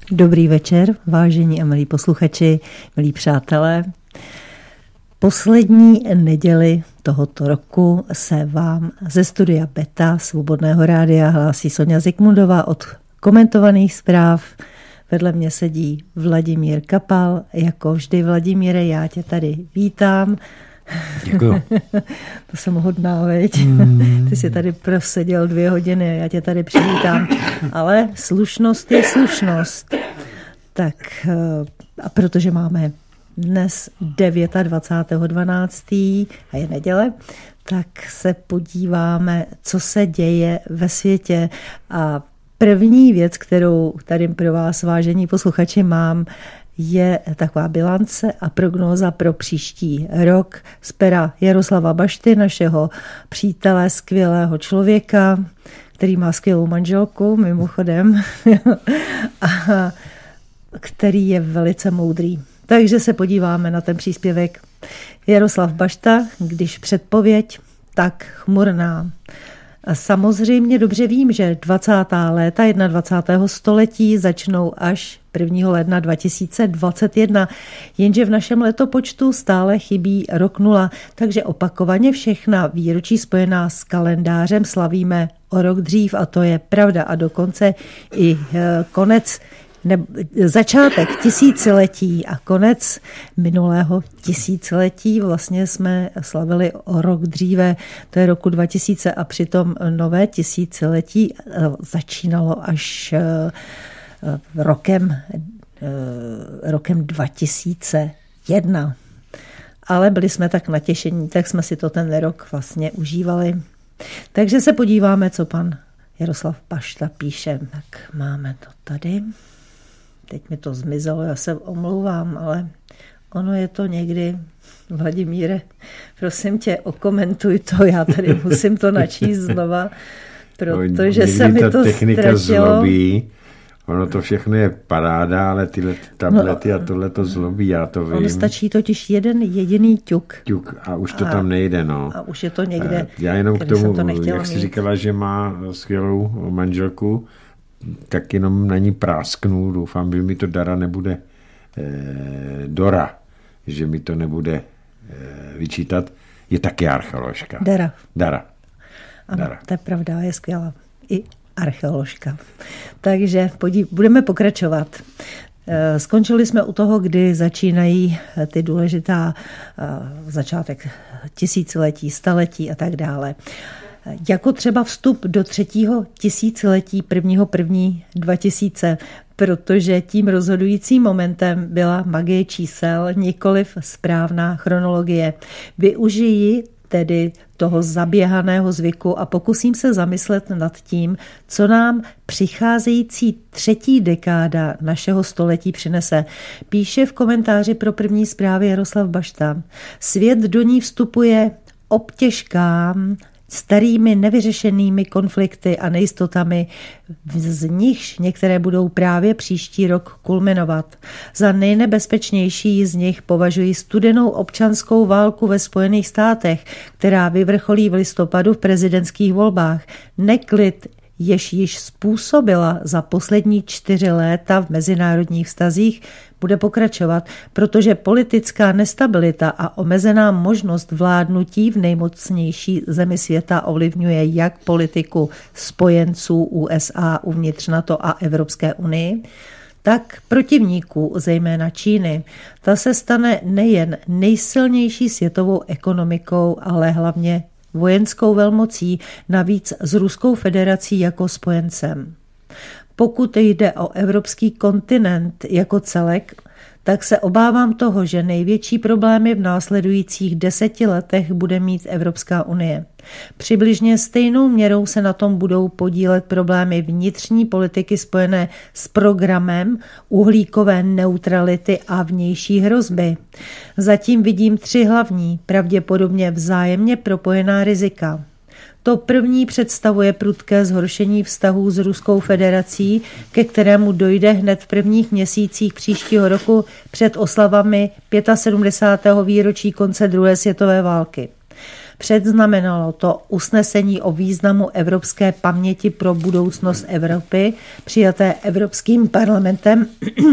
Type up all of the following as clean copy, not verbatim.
Dobrý večer, vážení a milí posluchači, milí přátelé. Poslední neděli tohoto roku se vám ze studia Beta Svobodného rádia hlásí Sonja Zikmundová od komentovaných zpráv. Vedle mě sedí Vladimír Kapal. Jako vždy, Vladimíre, já tě tady vítám. Děkuju. To jsem hodná, veď? Ty jsi tady proseděl 2 hodiny a já tě tady přivítám. Ale slušnost je slušnost. Tak a protože máme dnes 29.12. a je neděle, tak se podíváme, co se děje ve světě. A první věc, kterou tady pro vás, vážení posluchači, mám, je taková bilance a prognóza pro příští rok z pera Jaroslava Bašty, našeho přítele, skvělého člověka, který má skvělou manželku, mimochodem, a který je velice moudrý. Takže se podíváme na ten příspěvek. Jaroslav Bašta, když předpověď, tak chmurná. A samozřejmě dobře vím, že 20. léta 21. století začnou až 1. ledna 2021, jenže v našem letopočtu stále chybí rok 0, takže opakovaně všechna výročí spojená s kalendářem slavíme o rok dřív a to je pravda a dokonce i začátek tisíciletí a konec minulého tisíciletí vlastně jsme slavili o rok dříve, to je roku 2000 a přitom nové tisíciletí začínalo až rokem 2001. Ale byli jsme tak natěšení, tak jsme si to ten rok vlastně užívali. Takže se podíváme, co pan Jaroslav Bašta píše. Tak máme to tady. Teď mi to zmizelo, já se omlouvám, ale ono je to někdy. Vladimíre, prosím tě, okomentuj to, já tady musím to načíst znova, protože se mi to technika zlobí. Ono to všechno je paráda, ale tyhle tablety a tohle to zlobí, já to vím. On stačí totiž jeden jediný ťuk. A už to tam nejde, no. A už je to někde. Já jenom k tomu, jak jsi říkala, že má skvělou manželku, tak jenom na ní prásknu. Doufám, že mi to Dora nebude že mi to nebude vyčítat. Je taky archeoložka. Dara. Ano, to je pravda, je skvělá. I archeoložka. Takže budeme pokračovat. Skončili jsme u toho, kdy začínají ty důležitá začátek tisíciletí, staletí a tak dále. Jako třeba vstup do 3. tisíciletí 1.1.2000, protože tím rozhodujícím momentem byla magie čísel, nikoliv správná chronologie. Využiji tedy toho zaběhaného zvyku a pokusím se zamyslet nad tím, co nám přicházející 3. dekáda našeho století přinese. Píše v komentáři pro první zprávy Jaroslav Bašta. Svět do ní vstupuje obtěžkám, starými nevyřešenými konflikty a nejistotami, z nichž některé budou právě příští rok kulminovat. Za nejnebezpečnější z nich považuji studenou občanskou válku ve Spojených státech, která vyvrcholí v listopadu v prezidentských volbách. Neklid, jež již způsobila za poslední 4 léta v mezinárodních vztazích, bude pokračovat, protože politická nestabilita a omezená možnost vládnutí v nejmocnější zemi světa ovlivňuje jak politiku spojenců USA uvnitř NATO a Evropské unii, tak protivníků, zejména Číny. Ta se stane nejen nejsilnější světovou ekonomikou, ale hlavně vojenskou velmocí, navíc s Ruskou federací jako spojencem. Pokud jde o evropský kontinent jako celek, tak se obávám toho, že největší problémy v následujících 10 letech bude mít Evropská unie. Přibližně stejnou měrou se na tom budou podílet problémy vnitřní politiky spojené s programem uhlíkové neutrality a vnější hrozby. Zatím vidím 3 hlavní, pravděpodobně vzájemně propojená rizika. To první představuje prudké zhoršení vztahů s Ruskou federací, ke kterému dojde hned v prvních měsících příštího roku před oslavami 75. výročí konce druhé světové války. Předznamenalo to usnesení o významu evropské paměti pro budoucnost Evropy, přijaté Evropským parlamentem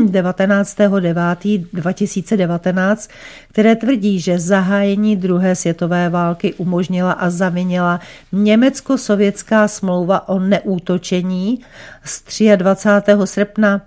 19.9.2019, které tvrdí, že zahájení druhé světové války umožnila a zavinila německo-sovětská smlouva o neútočení z 23. srpna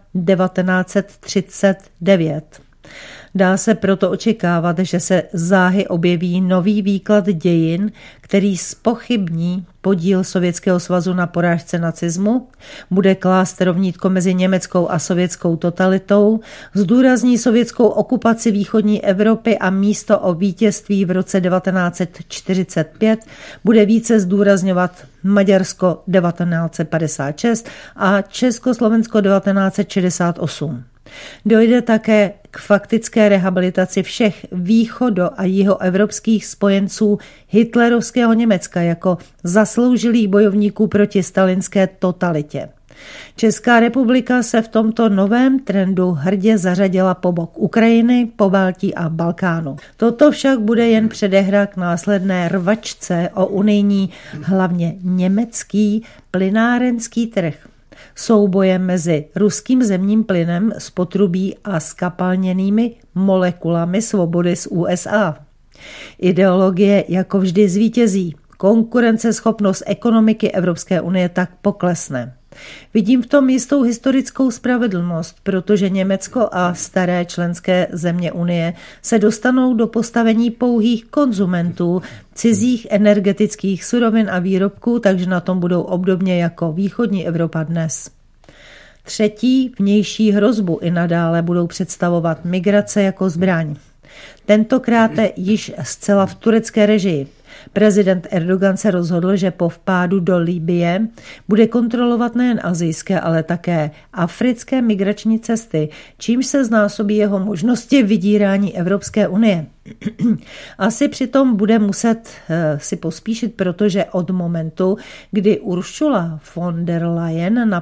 1939. Dá se proto očekávat, že se záhy objeví nový výklad dějin, který zpochybní podíl Sovětského svazu na porážce nacismu, bude klást rovnítko mezi německou a sovětskou totalitou, zdůrazní sovětskou okupaci východní Evropy a místo o vítězství v roce 1945 bude více zdůrazňovat Maďarsko 1956 a Československo 1968. Dojde také k faktické rehabilitaci všech východo- a jihoevropských spojenců hitlerovského Německa jako zasloužilých bojovníků proti stalinské totalitě. Česká republika se v tomto novém trendu hrdě zařadila po bok Ukrajiny, Pobaltí a Balkánu. Toto však bude jen předehra k následné rvačce o unijní, hlavně německý plynárenský trh. Soubojem mezi ruským zemním plynem z potrubí a skapalněnými molekulami svobody z USA. Ideologie jako vždy zvítězí. Konkurenceschopnost ekonomiky Evropské unie tak poklesne. Vidím v tom jistou historickou spravedlnost, protože Německo a staré členské země Unie se dostanou do postavení pouhých konzumentů cizích energetických surovin a výrobků, takže na tom budou obdobně jako východní Evropa dnes. Třetí vnější hrozbu i nadále budou představovat migrace jako zbraň. Tentokrát již zcela v turecké režii. Prezident Erdogan se rozhodl, že po vpádu do Libye bude kontrolovat nejen asijské, ale také africké migrační cesty, čímž se znásobí jeho možnosti vydírání Evropské unie. Asi přitom bude muset si pospíšit, protože od momentu, kdy Ursula von der Leyen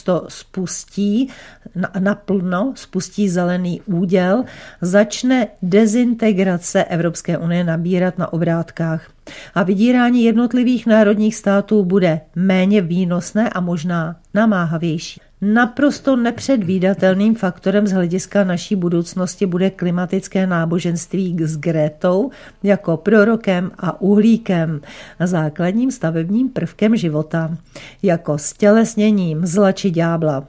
naplno spustí zelený úděl, začne dezintegrace Evropské unie nabírat na obrátkách. A vydírání jednotlivých národních států bude méně výnosné a možná namáhavější. Naprosto nepředvídatelným faktorem z hlediska naší budoucnosti bude klimatické náboženství s Grétou jako prorokem a uhlíkem, základním stavebním prvkem života, jako stělesněním zla či ďábla.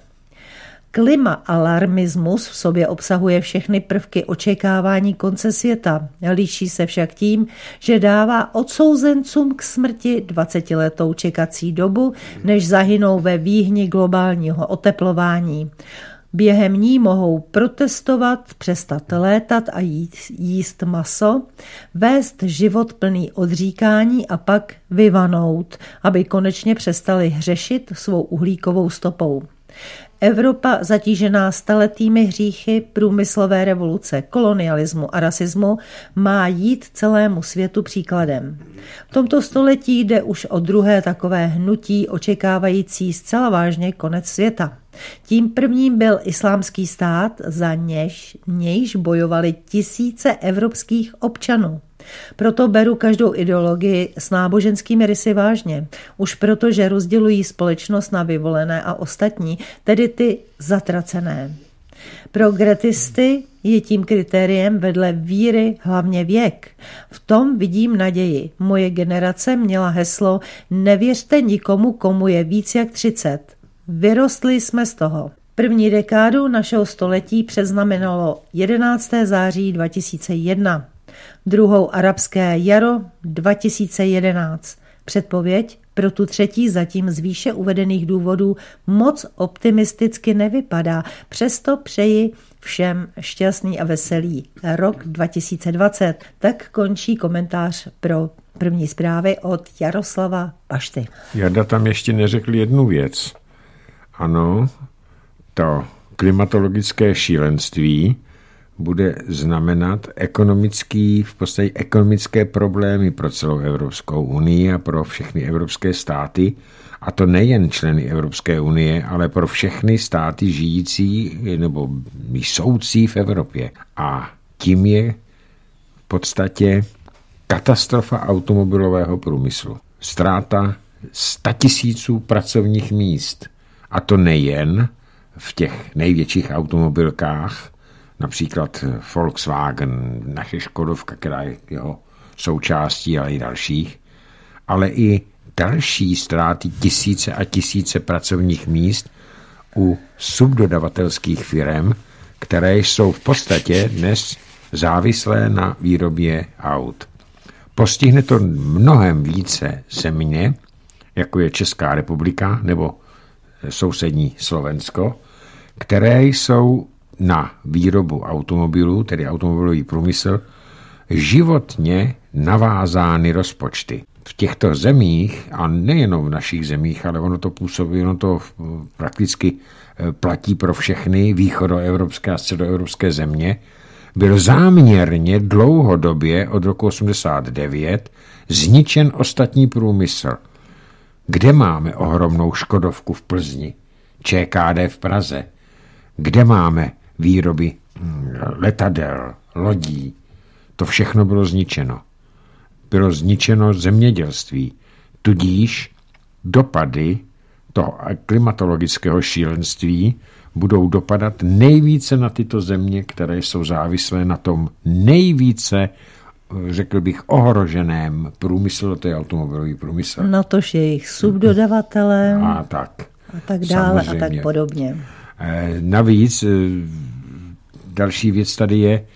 Klimaalarmismus v sobě obsahuje všechny prvky očekávání konce světa. Líší se však tím, že dává odsouzencům k smrti 20letou čekací dobu, než zahynou ve výhni globálního oteplování. Během ní mohou protestovat, přestat létat a jíst maso, vést život plný odříkání a pak vyvanout, aby konečně přestali hřešit svou uhlíkovou stopou. Evropa zatížená staletými hříchy průmyslové revoluce, kolonialismu a rasismu má jít celému světu příkladem. V tomto století jde už o druhé takové hnutí očekávající zcela vážně konec světa. Tím prvním byl Islámský stát, za nějž bojovali tisíce evropských občanů. Proto beru každou ideologii s náboženskými rysy vážně. Už proto, že rozdělují společnost na vyvolené a ostatní, tedy ty zatracené. Pro gretisty je tím kritériem vedle víry hlavně věk. V tom vidím naději. Moje generace měla heslo nevěřte nikomu, komu je víc jak 30. Vyrostli jsme z toho. První dekádu našeho století předznamenalo 11. září 2001. Druhou arabské jaro 2011. Předpověď pro tu třetí zatím z výše uvedených důvodů moc optimisticky nevypadá. Přesto přeji všem šťastný a veselý rok 2020. Tak končí komentář pro první zprávy od Jaroslava Pašty. Jarda tam ještě neřekl jednu věc. Ano, to klimatologické šílenství bude znamenat v podstatě ekonomické problémy pro celou Evropskou unii a pro všechny evropské státy. A to nejen členy Evropské unie, ale pro všechny státy žijící nebo jsoucí v Evropě. A tím je v podstatě katastrofa automobilového průmyslu. Ztráta 100 000 pracovních míst. A to nejen v těch největších automobilkách, například Volkswagen, naše Škodovka, která je jeho součástí, ale i dalších, ale i další ztráty tisíce a tisíce pracovních míst u subdodavatelských firem, které jsou v podstatě dnes závislé na výrobě aut. Postihne to mnohem více země, jako je Česká republika nebo sousední Slovensko, které jsou na výrobu automobilů, tedy automobilový průmysl, životně navázány rozpočty. V těchto zemích, a nejenom v našich zemích, ale ono to působí, ono to prakticky platí pro všechny východoevropské a středoevropské země, byl záměrně dlouhodobě od roku 1989 zničen ostatní průmysl. Kde máme ohromnou Škodovku v Plzni, ČKD v Praze, kde máme výroby letadel, lodí, to všechno bylo zničeno. Bylo zničeno zemědělství, tudíž dopady toho klimatologického šílenství budou dopadat nejvíce na tyto země, které jsou závislé na tom nejvíce, řekl bych, ohroženém průmyslu, to je automobilový průmysl. Na tož jejich subdodavatele a tak dále samozřejmě. A tak podobně. Navíc další věc tady je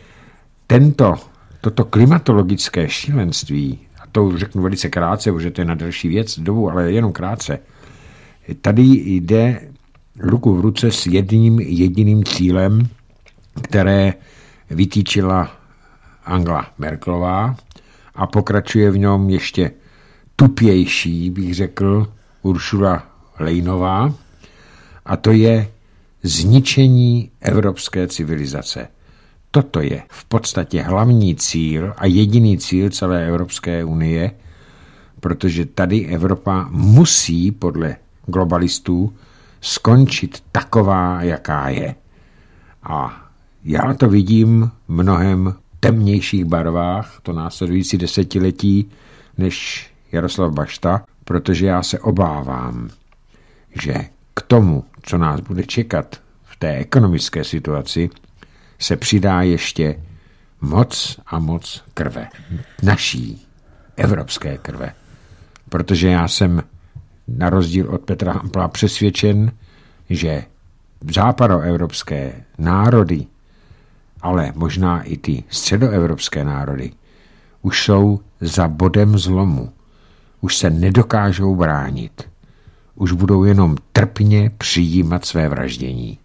toto klimatologické šílenství, a to řeknu velice krátce, protože to je na další věc dobu, ale jenom krátce. Tady jde ruku v ruce s jedním jediným cílem, které vytýčila Angela Merkelová a pokračuje v něm ještě tupější, bych řekl, Ursula Leyenová, a to je zničení evropské civilizace. Toto je v podstatě hlavní cíl a jediný cíl celé Evropské unie, protože tady Evropa musí podle globalistů skončit taková, jaká je. A já to vidím mnohem temnějších barvách, to následující desetiletí, než Jaroslav Bašta, protože já se obávám, že k tomu, co nás bude čekat v té ekonomické situaci, se přidá ještě moc a moc krve. Naší evropské krve. Protože já jsem na rozdíl od Petra Hampla přesvědčen, že západoevropské národy, ale možná i ty středoevropské národy, už jsou za bodem zlomu. Už se nedokážou bránit. Už budou jenom trpně přijímat své vraždění.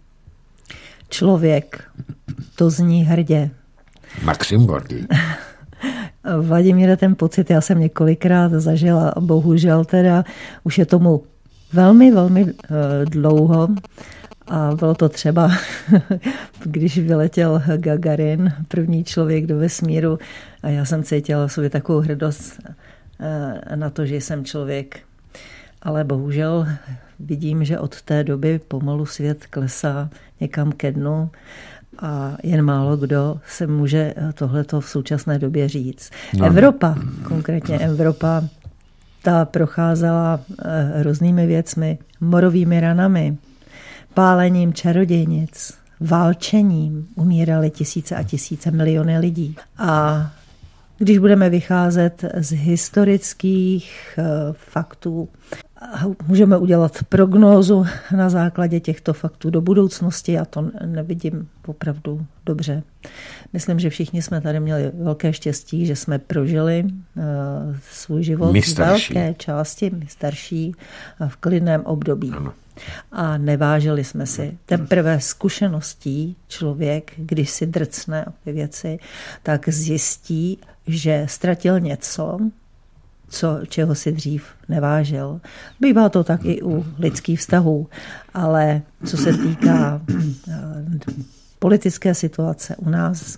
Člověk, to zní hrdě. Maxim Gorkij. Vladimíre, ten pocit já jsem několikrát zažila a bohužel teda už je tomu velmi, velmi dlouho a bylo to třeba, když vyletěl Gagarin, první člověk do vesmíru, a já jsem cítila v sobě takovou hrdost na to, že jsem člověk. Ale bohužel vidím, že od té doby pomalu svět klesá někam ke dnu a jen málo kdo se může tohleto v současné době říct. No. Evropa, konkrétně Evropa, ta procházela různými věcmi, morovými ranami, pálením čarodějnic, válčením, umírali tisíce a tisíce, miliony lidí. A když budeme vycházet z historických faktů, můžeme udělat prognózu na základě těchto faktů do budoucnosti. Já to nevidím opravdu dobře. Myslím, že všichni jsme tady měli velké štěstí, že jsme prožili svůj život v velké části, my starší, v klidném období. Ano. A nevážili jsme si. Teprve zkušeností člověk, když si drcne o ty věci, tak zjistí, že ztratil něco, čeho si dřív nevážil. Bývá to tak i u lidských vztahů, ale co se týká politické situace u nás,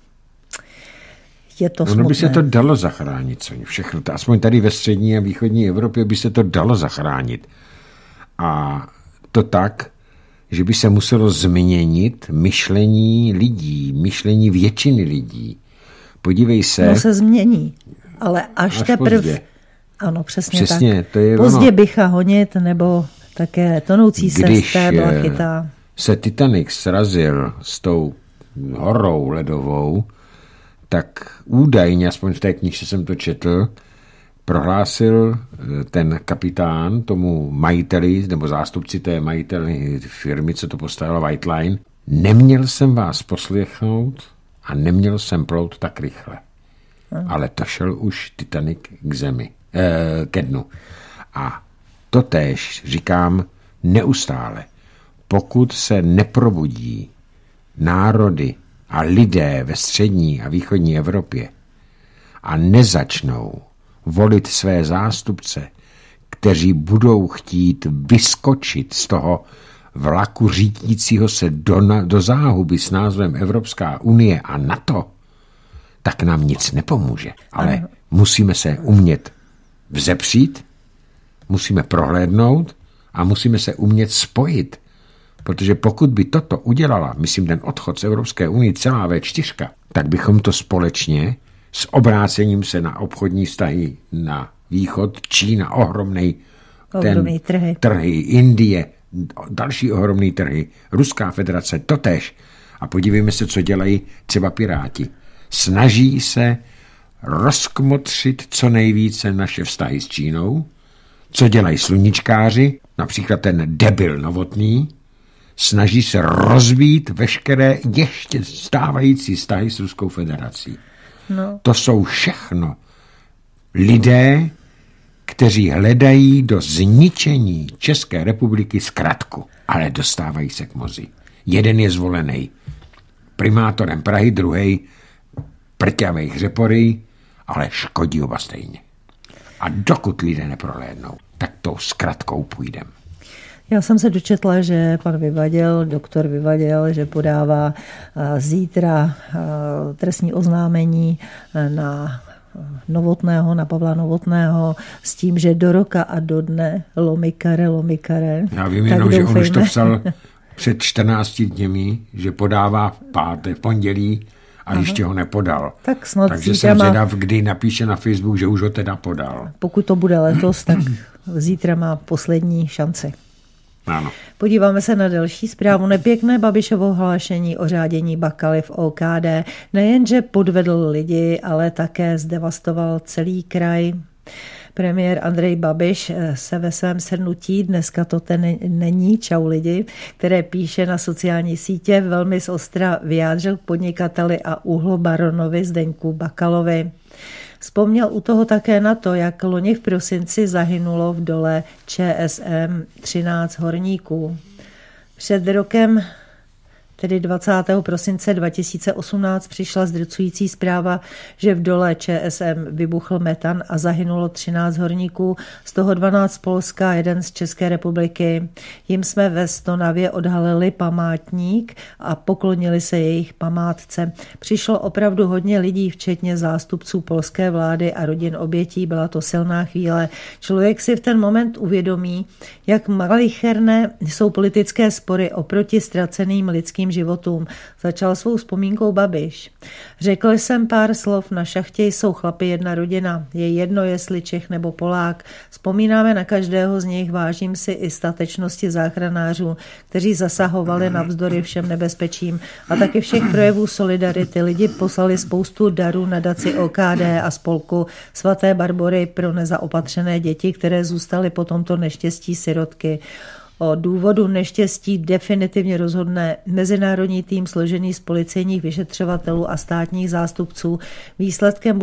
je to smutné. Ono by se to dalo zachránit, všechno. Aspoň tady ve střední a východní Evropě by se to dalo zachránit. A to tak, že by se muselo změnit myšlení lidí, myšlení většiny lidí. Podívej se. No se změní. Ale až teprve... Ano, přesně tak. To je pozdě bycha honit, nebo také tonoucí se z té blachita. Se Titanic srazil s tou horou ledovou, tak údajně, aspoň v té knižce jsem to četl, prohlásil ten kapitán tomu majiteli, nebo zástupci té majiteli firmy, co to postavila White Line, neměl jsem vás poslechnout a neměl jsem plout tak rychle. Ale to šel už Titanic k zemi, ke dnu. A totéž říkám neustále. Pokud se neprobudí národy a lidé ve střední a východní Evropě a nezačnou volit své zástupce, kteří budou chtít vyskočit z toho vlaku řídícího se do záhuby s názvem Evropská unie a NATO, tak nám nic nepomůže. Ale musíme se umět vzepřít, musíme prohlédnout a musíme se umět spojit. Protože pokud by toto udělala, myslím, ten odchod z Evropské unie, celá V4, tak bychom to společně s obrácením se na obchodní vztahy na východ, Čína, ohromný trhy, Indie, další ohromný trhy, Ruská federace, totéž. A podívejme se, co dělají třeba Piráti. Snaží se rozkmotřit co nejvíce naše vztahy s Čínou, co dělají sluníčkáři, například ten debil Novotný, snaží se rozbít veškeré ještě stávající vztahy s Ruskou federací. No. To jsou všechno lidé, kteří hledají do zničení České republiky zkratku, ale dostávají se k moci. Jeden je zvolený primátorem Prahy, druhý prťavej Hřepory, ale škodí oba stejně. A dokud lidé neprohlédnou, tak tou zkratkou půjdeme. Já jsem se dočetla, že pan doktor Vyvadil, že podává zítra trestní oznámení na Novotného, na Pavla Novotného, s tím, že do roka a do dne lomikare. Já vím jenom, že on už to psal před 14 dněmi, že podává v pondělí a ještě ho nepodal. Tak snad takže jsem zvědav, kdy napíše na Facebook, že už ho teda podal. Pokud to bude letos, tak zítra má poslední šanci. Ano. Podíváme se na další zprávu. Nepěkné Babišovo hlášení o řádění Bakaly v OKD nejenže podvedl lidi, ale také zdevastoval celý kraj. Premiér Andrej Babiš se ve svém shrnutí, dneska to není Čau lidi, které píše na sociální sítě, velmi zostra vyjádřil k podnikateli a uhlobaronovi Zdeňku Bakalovi. Vzpomněl u toho také na to, jak loni v prosinci zahynulo v dole ČSM 13 horníků. Před rokem, tedy 20. prosince 2018, přišla zdrcující zpráva, že v dole ČSM vybuchl metan a zahynulo 13 horníků, z toho 12 z Polska a 1 z České republiky. Jim jsme ve Stonavě odhalili památník a poklonili se jejich památce. Přišlo opravdu hodně lidí, včetně zástupců polské vlády a rodin obětí. Byla to silná chvíle. Člověk si v ten moment uvědomí, jak malicherné jsou politické spory oproti ztraceným lidským životům. Začal svou vzpomínkou Babiš. Řekl jsem pár slov, na šachtě jsou chlapi jedna rodina. Je jedno, jestli Čech nebo Polák. Vzpomínáme na každého z nich, vážím si i statečnosti záchranářů, kteří zasahovali navzdory všem nebezpečím a taky všech projevů solidarity. Lidi poslali spoustu darů nadaci OKD a spolku svaté Barbory pro nezaopatřené děti, které zůstaly po tomto neštěstí sirotky. O důvodu neštěstí definitivně rozhodne mezinárodní tým složený z policejních vyšetřovatelů a státních zástupců. Výsledek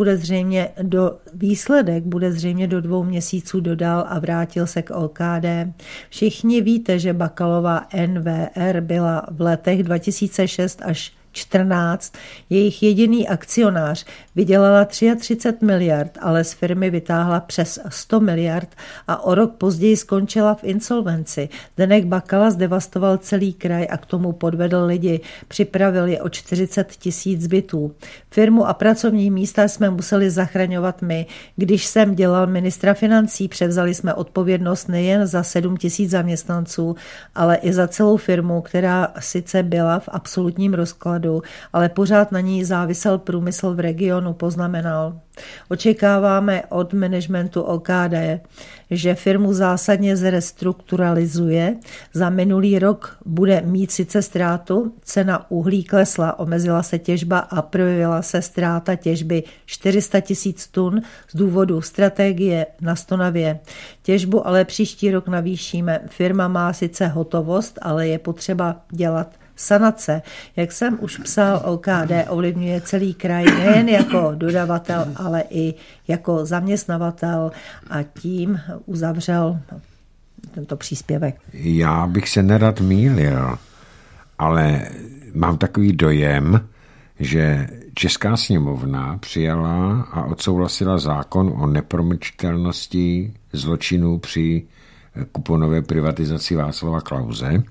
bude zřejmě do 2 měsíců, dodal a vrátil se k OKD. Všichni víte, že Bakalová NWR byla v letech 2006 až 14, jejich jediný akcionář, vydělala 33 miliard, ale z firmy vytáhla přes 100 miliard a o rok později skončila v insolvenci. Zdeněk Bakala zdevastoval celý kraj a k tomu podvedl lidi. Připravil je o 40 000 bytů. Firmu a pracovní místa jsme museli zachraňovat my. Když jsem dělal ministra financí, převzali jsme odpovědnost nejen za 7 000 zaměstnanců, ale i za celou firmu, která sice byla v absolutním rozkladu, rozpadu, ale pořád na ní závisel průmysl v regionu, poznamenal. Očekáváme od managementu OKD, že firmu zásadně zrestrukturalizuje. Za minulý rok bude mít sice ztrátu, cena uhlí klesla, omezila se těžba a projevila se ztráta těžby 400 000 tun z důvodu strategie na Stonavě. Těžbu ale příští rok navýšíme. Firma má sice hotovost, ale je potřeba dělat sanace. Jak jsem už psal, OKD ovlivňuje celý kraj nejen jako dodavatel, ale i jako zaměstnavatel a tím uzavřel tento příspěvek. Já bych se nerad mýlil, ale mám takový dojem, že Česká sněmovna přijala a odsouhlasila zákon o nepromlčitelnosti zločinů při kuponové privatizaci Václava Klause,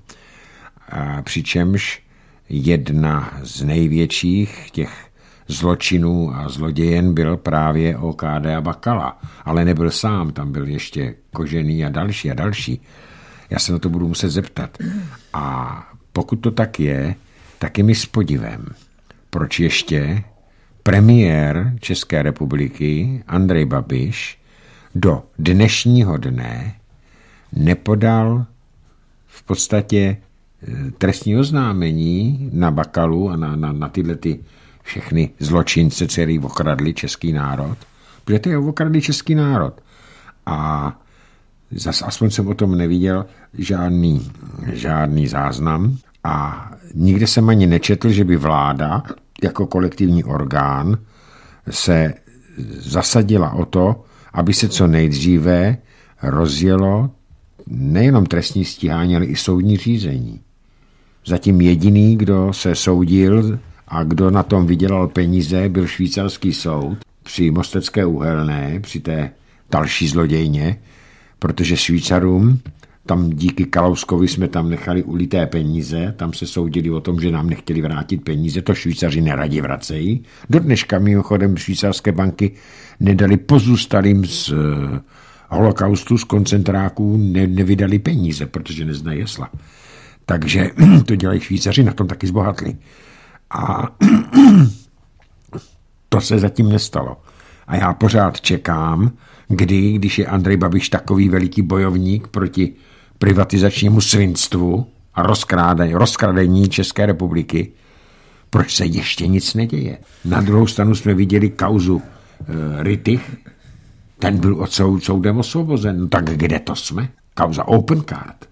přičemž jedna z největších těch zločinů a zlodějen byl právě OKD a Bakala. Ale nebyl sám, tam byl ještě Kožený a další. Já se na to budu muset zeptat. A pokud to tak je mi s podivem, proč ještě premiér České republiky Andrej Babiš do dnešního dne nepodal v podstatě trestní oznámení na Bakalu a na tyhle ty všechny zločince, který okradli český národ. Protože to je okradli český národ. A zase aspoň jsem o tom neviděl žádný záznam a nikde jsem ani nečetl, že by vláda jako kolektivní orgán se zasadila o to, aby se co nejdříve rozjelo nejenom trestní stíhání, ale i soudní řízení. Zatím jediný, kdo se soudil a kdo na tom vydělal peníze, byl švýcarský soud při Mostecké uhelné, při té další zlodějně, protože Švýcarům, tam díky Kalouskovi jsme tam nechali ulité peníze, tam se soudili o tom, že nám nechtěli vrátit peníze, to Švýcaři neradi vracejí. Do dneška mimochodem švýcarské banky nedali pozůstalým z holokaustu, z koncentráků, nevydali peníze, protože neznají jesla. Takže to dělají Švýcaři, na tom taky zbohatli. A to se zatím nestalo. A já pořád čekám, když je Andrej Babiš takový veliký bojovník proti privatizačnímu svinstvu a rozkradení České republiky, proč se ještě nic neděje. Na druhou stranu jsme viděli kauzu Ritich, ten byl soudem osvobozen. No tak kde to jsme? Kauza Opencard.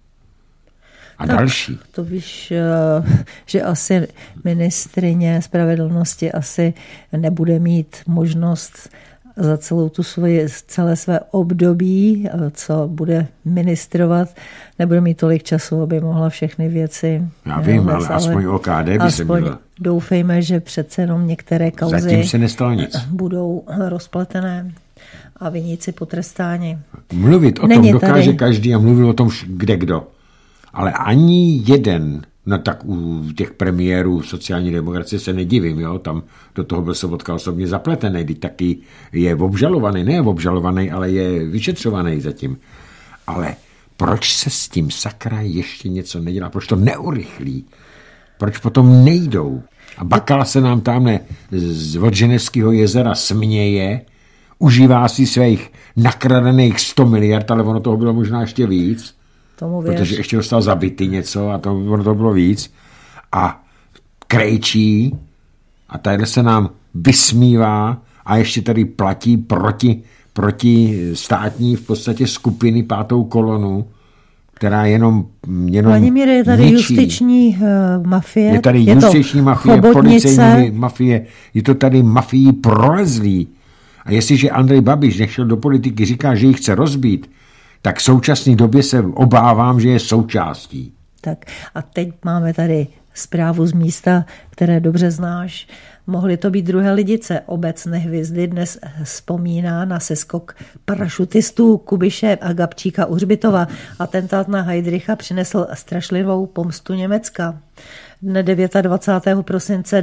A tak další. To víš, že asi ministryně spravedlnosti asi nebude mít možnost za celé své období, co bude ministrovat, nebude mít tolik času, aby mohla všechny věci. Já vím, ale aspoň OKD by se měla. Doufejme, že přece jenom některé kauzy zatím se nestalo nic. Budou rozpletené a viníci potrestáni. Mluvit o tom dokáže každý a mluvil o tom kde kdo. Ale ani jeden, no tak u těch premiérů sociální demokracie se nedivím, jo? Tam do toho byl Sobotka osobně zapletený, teď taky je obžalovaný, ne obžalovaný, ale je vyšetřovaný zatím. Ale proč se s tím sakra ještě něco nedělá? Proč to neurychlí? Proč potom nejdou? A Bakala se nám tamhle od Ženevského jezera směje, užívá si svých nakradených 100 miliard, ale ono toho bylo možná ještě víc. Protože ještě dostal zabity něco a ono to bylo víc. A krejčí a tady se nám vysmívá a ještě tady platí proti státní v podstatě skupiny pátou kolonu, která jenom Vladimír, je tady ničí. Justiční mafie. Je tady justiční mafie, policejní mafie, je to tady mafii prolezlý. A jestliže Andrej Babiš nešel do politiky, říká, že ji chce rozbít, tak v současné době se obávám, že je součástí. Tak a teď máme tady zprávu z místa, které dobře znáš. Mohly to být Druhé Lidice. Obec Nehvězdy dnes vzpomíná na seskok parašutistů Kubiše a Gabčíka u Hřbitova. Atentát na Heydricha přinesl strašlivou pomstu Německa. Dne 29. prosince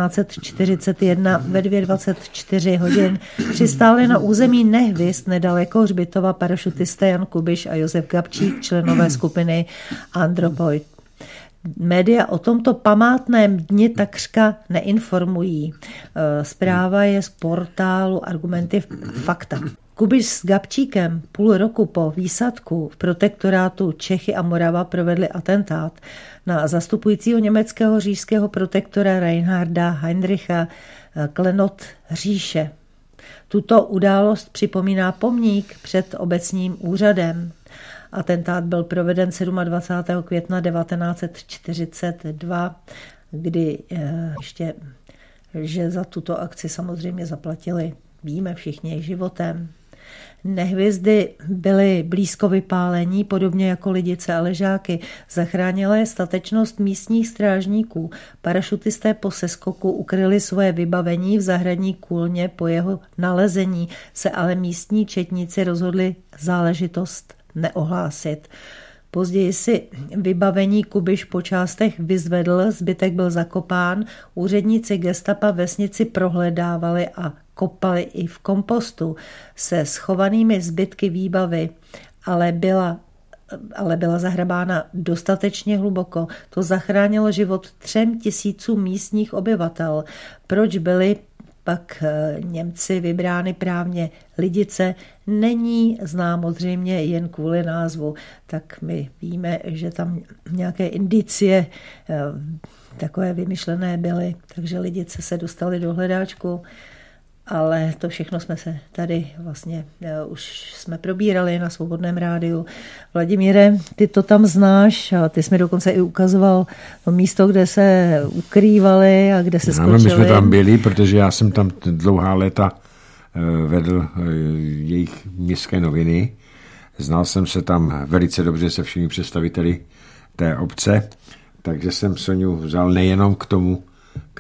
1941 ve 2:24 hodin přistáli na území Nehvězd nedaleko Hřbitova parašutisté Jan Kubiš a Josef Gabčík, členové skupiny Andropoid. Média o tomto památném dni takřka neinformují. Zpráva je z portálu Argumenty Fakta. Kubiš s Gabčíkem půl roku po výsadku v protektorátu Čechy a Morava provedli atentát na zastupujícího německého říšského protektora Reinharda Heinricha Klenot Říše. Tuto událost připomíná pomník před obecním úřadem. Atentát byl proveden 27. května 1942, kdy ještě, že za tuto akci samozřejmě zaplatili, víme všichni, životem. Nehvězdy byly blízko vypálení, podobně jako Lidice a Ležáky. Zachránila je statečnost místních strážníků. Parašutisté po seskoku ukryli svoje vybavení v zahradní kůlně, po jeho nalezení se ale místní četníci rozhodli záležitost neohlásit. Později si vybavení Kubiš po částech vyzvedl, zbytek byl zakopán, úředníci gestapa vesnici prohledávali a kopali i v kompostu se schovanými zbytky výbavy, ale byla zahrabána dostatečně hluboko. To zachránilo život 3 000 místních obyvatel. Proč byli pak Němci vybrány právě Lidice, není známo, zřejmě jen kvůli názvu. Tak my víme, že tam nějaké indicie takové vymyšlené byly, takže Lidice se dostaly do hledáčku, ale to všechno jsme se tady vlastně už jsme probírali na Svobodném rádiu. Vladimíre, ty to tam znáš a ty jsi mi dokonce i ukazoval to místo, kde se ukrývali a kde se skočili. Ano, my jsme tam byli, protože já jsem tam dlouhá léta vedl jejich městské noviny. Znal jsem se tam velice dobře se všemi představiteli té obce, takže jsem Soňu vzal nejenom k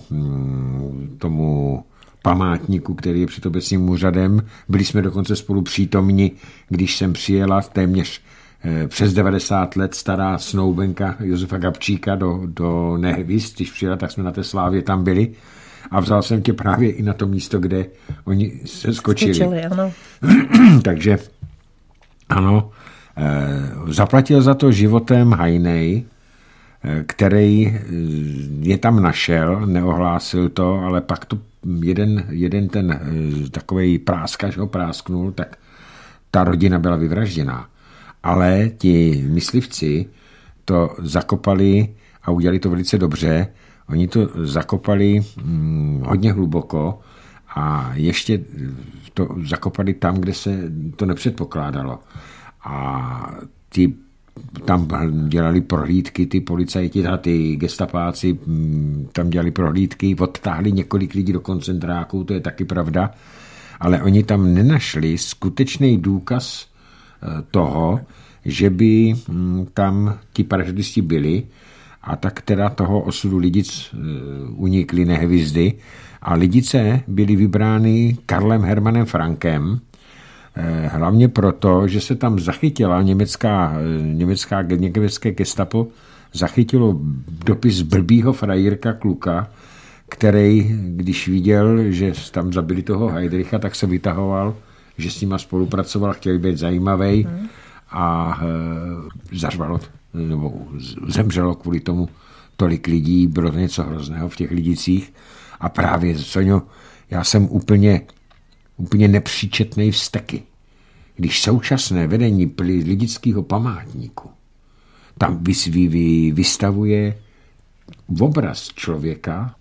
tomu památníku, který je před obecním úřadem. Byli jsme dokonce spolu přítomni, když jsem přijela téměř přes 90 let stará snoubenka Josefa Gabčíka do Nehvězd. Když přijela, tak jsme na té slávě tam byli a vzal jsem tě právě i na to místo, kde oni se skočili. Ano. Takže ano, zaplatil za to životem Hajnej, který je tam našel, neohlásil to, ale pak to jeden ten takovej práskač ho prásknul, tak ta rodina byla vyvražděná. Ale ti myslivci to zakopali a udělali to velice dobře. Oni to zakopali hodně hluboko a ještě to zakopali tam, kde se to nepředpokládalo. A ti tam dělali prohlídky, ty policajti a ty gestapáci tam dělali prohlídky, odtáhli několik lidí do koncentráků, to je taky pravda, ale oni tam nenašli skutečný důkaz toho, že by tam ti parašutisti byli a tak teda toho osudu Lidic unikly Nehvězdy a Lidice byly vybrány Karlem Hermanem Frankem, hlavně proto, že se tam zachytila německé gestapo, zachytilo dopis blbýho frajírka kluka, který, když viděl, že tam zabili toho Heydricha, tak se vytahoval, že s nima spolupracoval, chtěl být zajímavý a zařvalo, nebo zemřelo kvůli tomu tolik lidí, bylo to něco hrozného v těch Lidicích a právě, Soňo, já jsem úplně nepříčetnej vzteky. Když současné vedení lidického památníku tam vystavuje obraz člověka,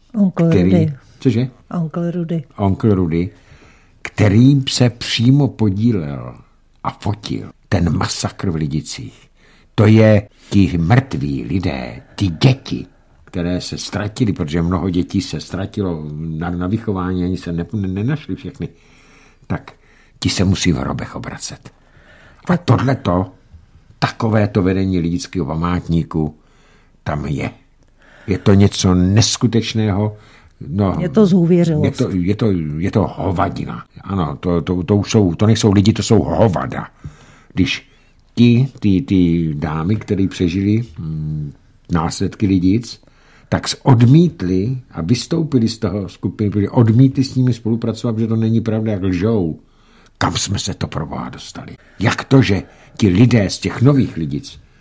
Onkel Rudy, který se přímo podílel a fotil ten masakr v Lidicích. To je ti mrtví lidé, ty děti, které se ztratili, protože mnoho dětí se ztratilo na vychování, ani se nenašli všechny, tak ti se musí v hrobech obracet. A tohleto, takovéto vedení lidického památníku tam je. Je to něco neskutečného. No, je to zhůvěřilost. Je to hovadina. Ano, to nejsou lidi, to jsou hovada. Když ty dámy, které přežili následky Lidic, tak odmítli a vystoupili z toho skupiny, odmítli s nimi spolupracovat, protože to není pravda, jak lžou. Kam jsme se to proboha dostali? Jak to, že ti lidé z těch nových Lidic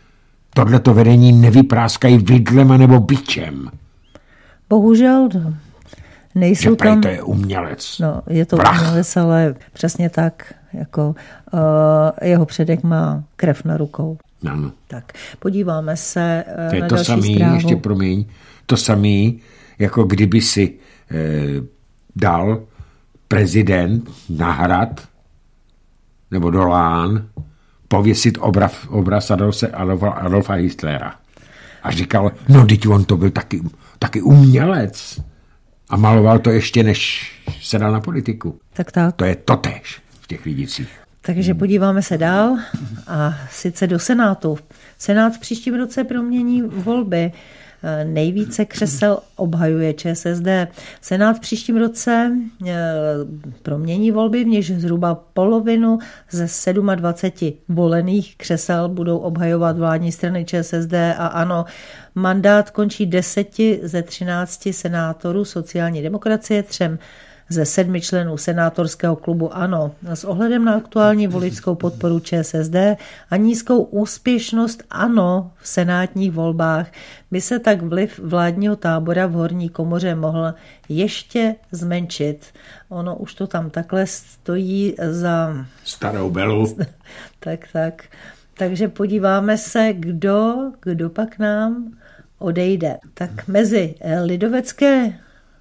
tohleto vedení nevypráskají vidlema nebo bičem. Bohužel nejsou tam... to je umělec. No, je to umělec, ale přesně tak, jako jeho předek má krev na rukou. Ano. Tak, podíváme se to je na to další samý, zprávu. ještě promiň, to samý, jako kdyby si dal prezident na hrad nebo do lán pověsit obraz Adolfa Hitlera. A říkal, no teď on to byl taky umělec. A maloval to ještě, než se dal na politiku. Tak. To je totéž v těch Lidicích. Takže podíváme se dál a sice do Senátu. Senát v příštím roce promění volby. Nejvíce křesel obhajuje ČSSD. Senát v příštím roce promění volby, v něž zhruba polovinu ze 27 volených křesel budou obhajovat vládní strany ČSSD a ANO. Mandát končí 10 ze 13 senátorů sociální demokracie, 3 ze 7 členů senátorského klubu ANO. S ohledem na aktuální voličskou podporu ČSSD a nízkou úspěšnost ANO v senátních volbách by se tak vliv vládního tábora v horní komoře mohl ještě zmenšit. Ono už to tam takhle stojí za... starou belu. Tak. Takže podíváme se, kdo pak nám odejde. Tak mezi lidovecké,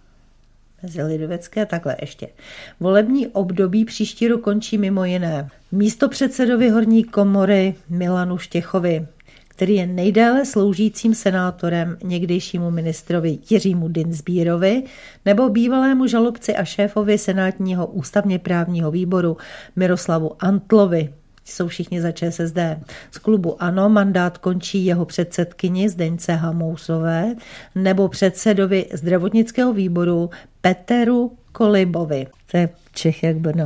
takhle ještě. Volební období příští rok končí mimo jiné místopředsedovi horní komory Milanu Štěchovi, který je nejdéle sloužícím senátorem, někdejšímu ministrovi Jiřímu Dienstbierovi nebo bývalému žalobci a šéfovi senátního ústavně právního výboru Miroslavu Antlovi. Jsou všichni za ČSSD. Z klubu ANO mandát končí jeho předsedkyni Zdeňce Hamousové nebo předsedovi zdravotnického výboru Peteru Kolibovi. To je Čech jak Brno.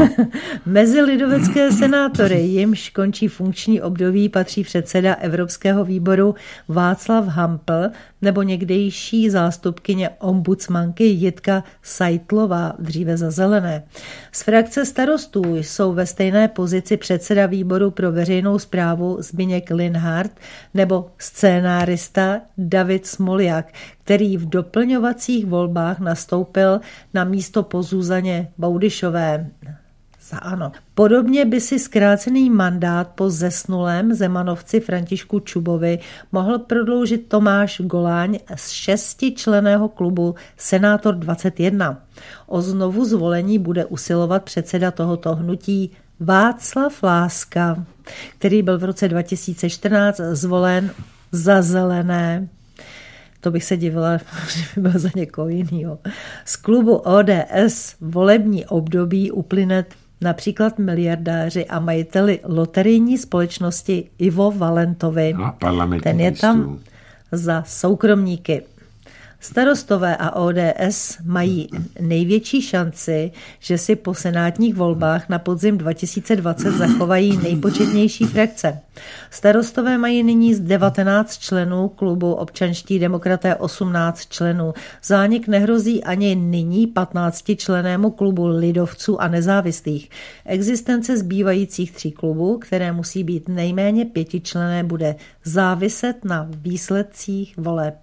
Mezi lidovecké senátory, jimž končí funkční období, patří předseda Evropského výboru Václav Hampl nebo někdejší zástupkyně ombudsmanky Jitka Seitlová, dříve za Zelené. Z frakce Starostů jsou ve stejné pozici předseda výboru pro veřejnou správu Zbyněk Linhart nebo scénárista David Smoljak, který v doplňovacích volbách nastoupil na místo po Zuzaně Baudyšové za ANO. Podobně by si zkrácený mandát po zesnulém Zemanovci Františku Čubovi mohl prodloužit Tomáš Goláň z 6členného klubu Senátor 21. O znovu zvolení bude usilovat předseda tohoto hnutí Václav Láska, který byl v roce 2014 zvolen za Zelené. To bych se divila, že by byl za někoho jinýho. Z klubu ODS volební období uplyne například miliardáři a majiteli loterijní společnosti Ivo Valentovi. Ten je tam za soukromníky. Starostové a ODS mají největší šanci, že si po senátních volbách na podzim 2020 zachovají nejpočetnější frakce. Starostové mají nyní z 19 členů, klubu Občanští demokraté 18 členů. Zánik nehrozí ani nyní 15člennému klubu lidovců a nezávislých. Existence zbývajících 3 klubů, které musí být nejméně 5členné, bude záviset na výsledcích voleb.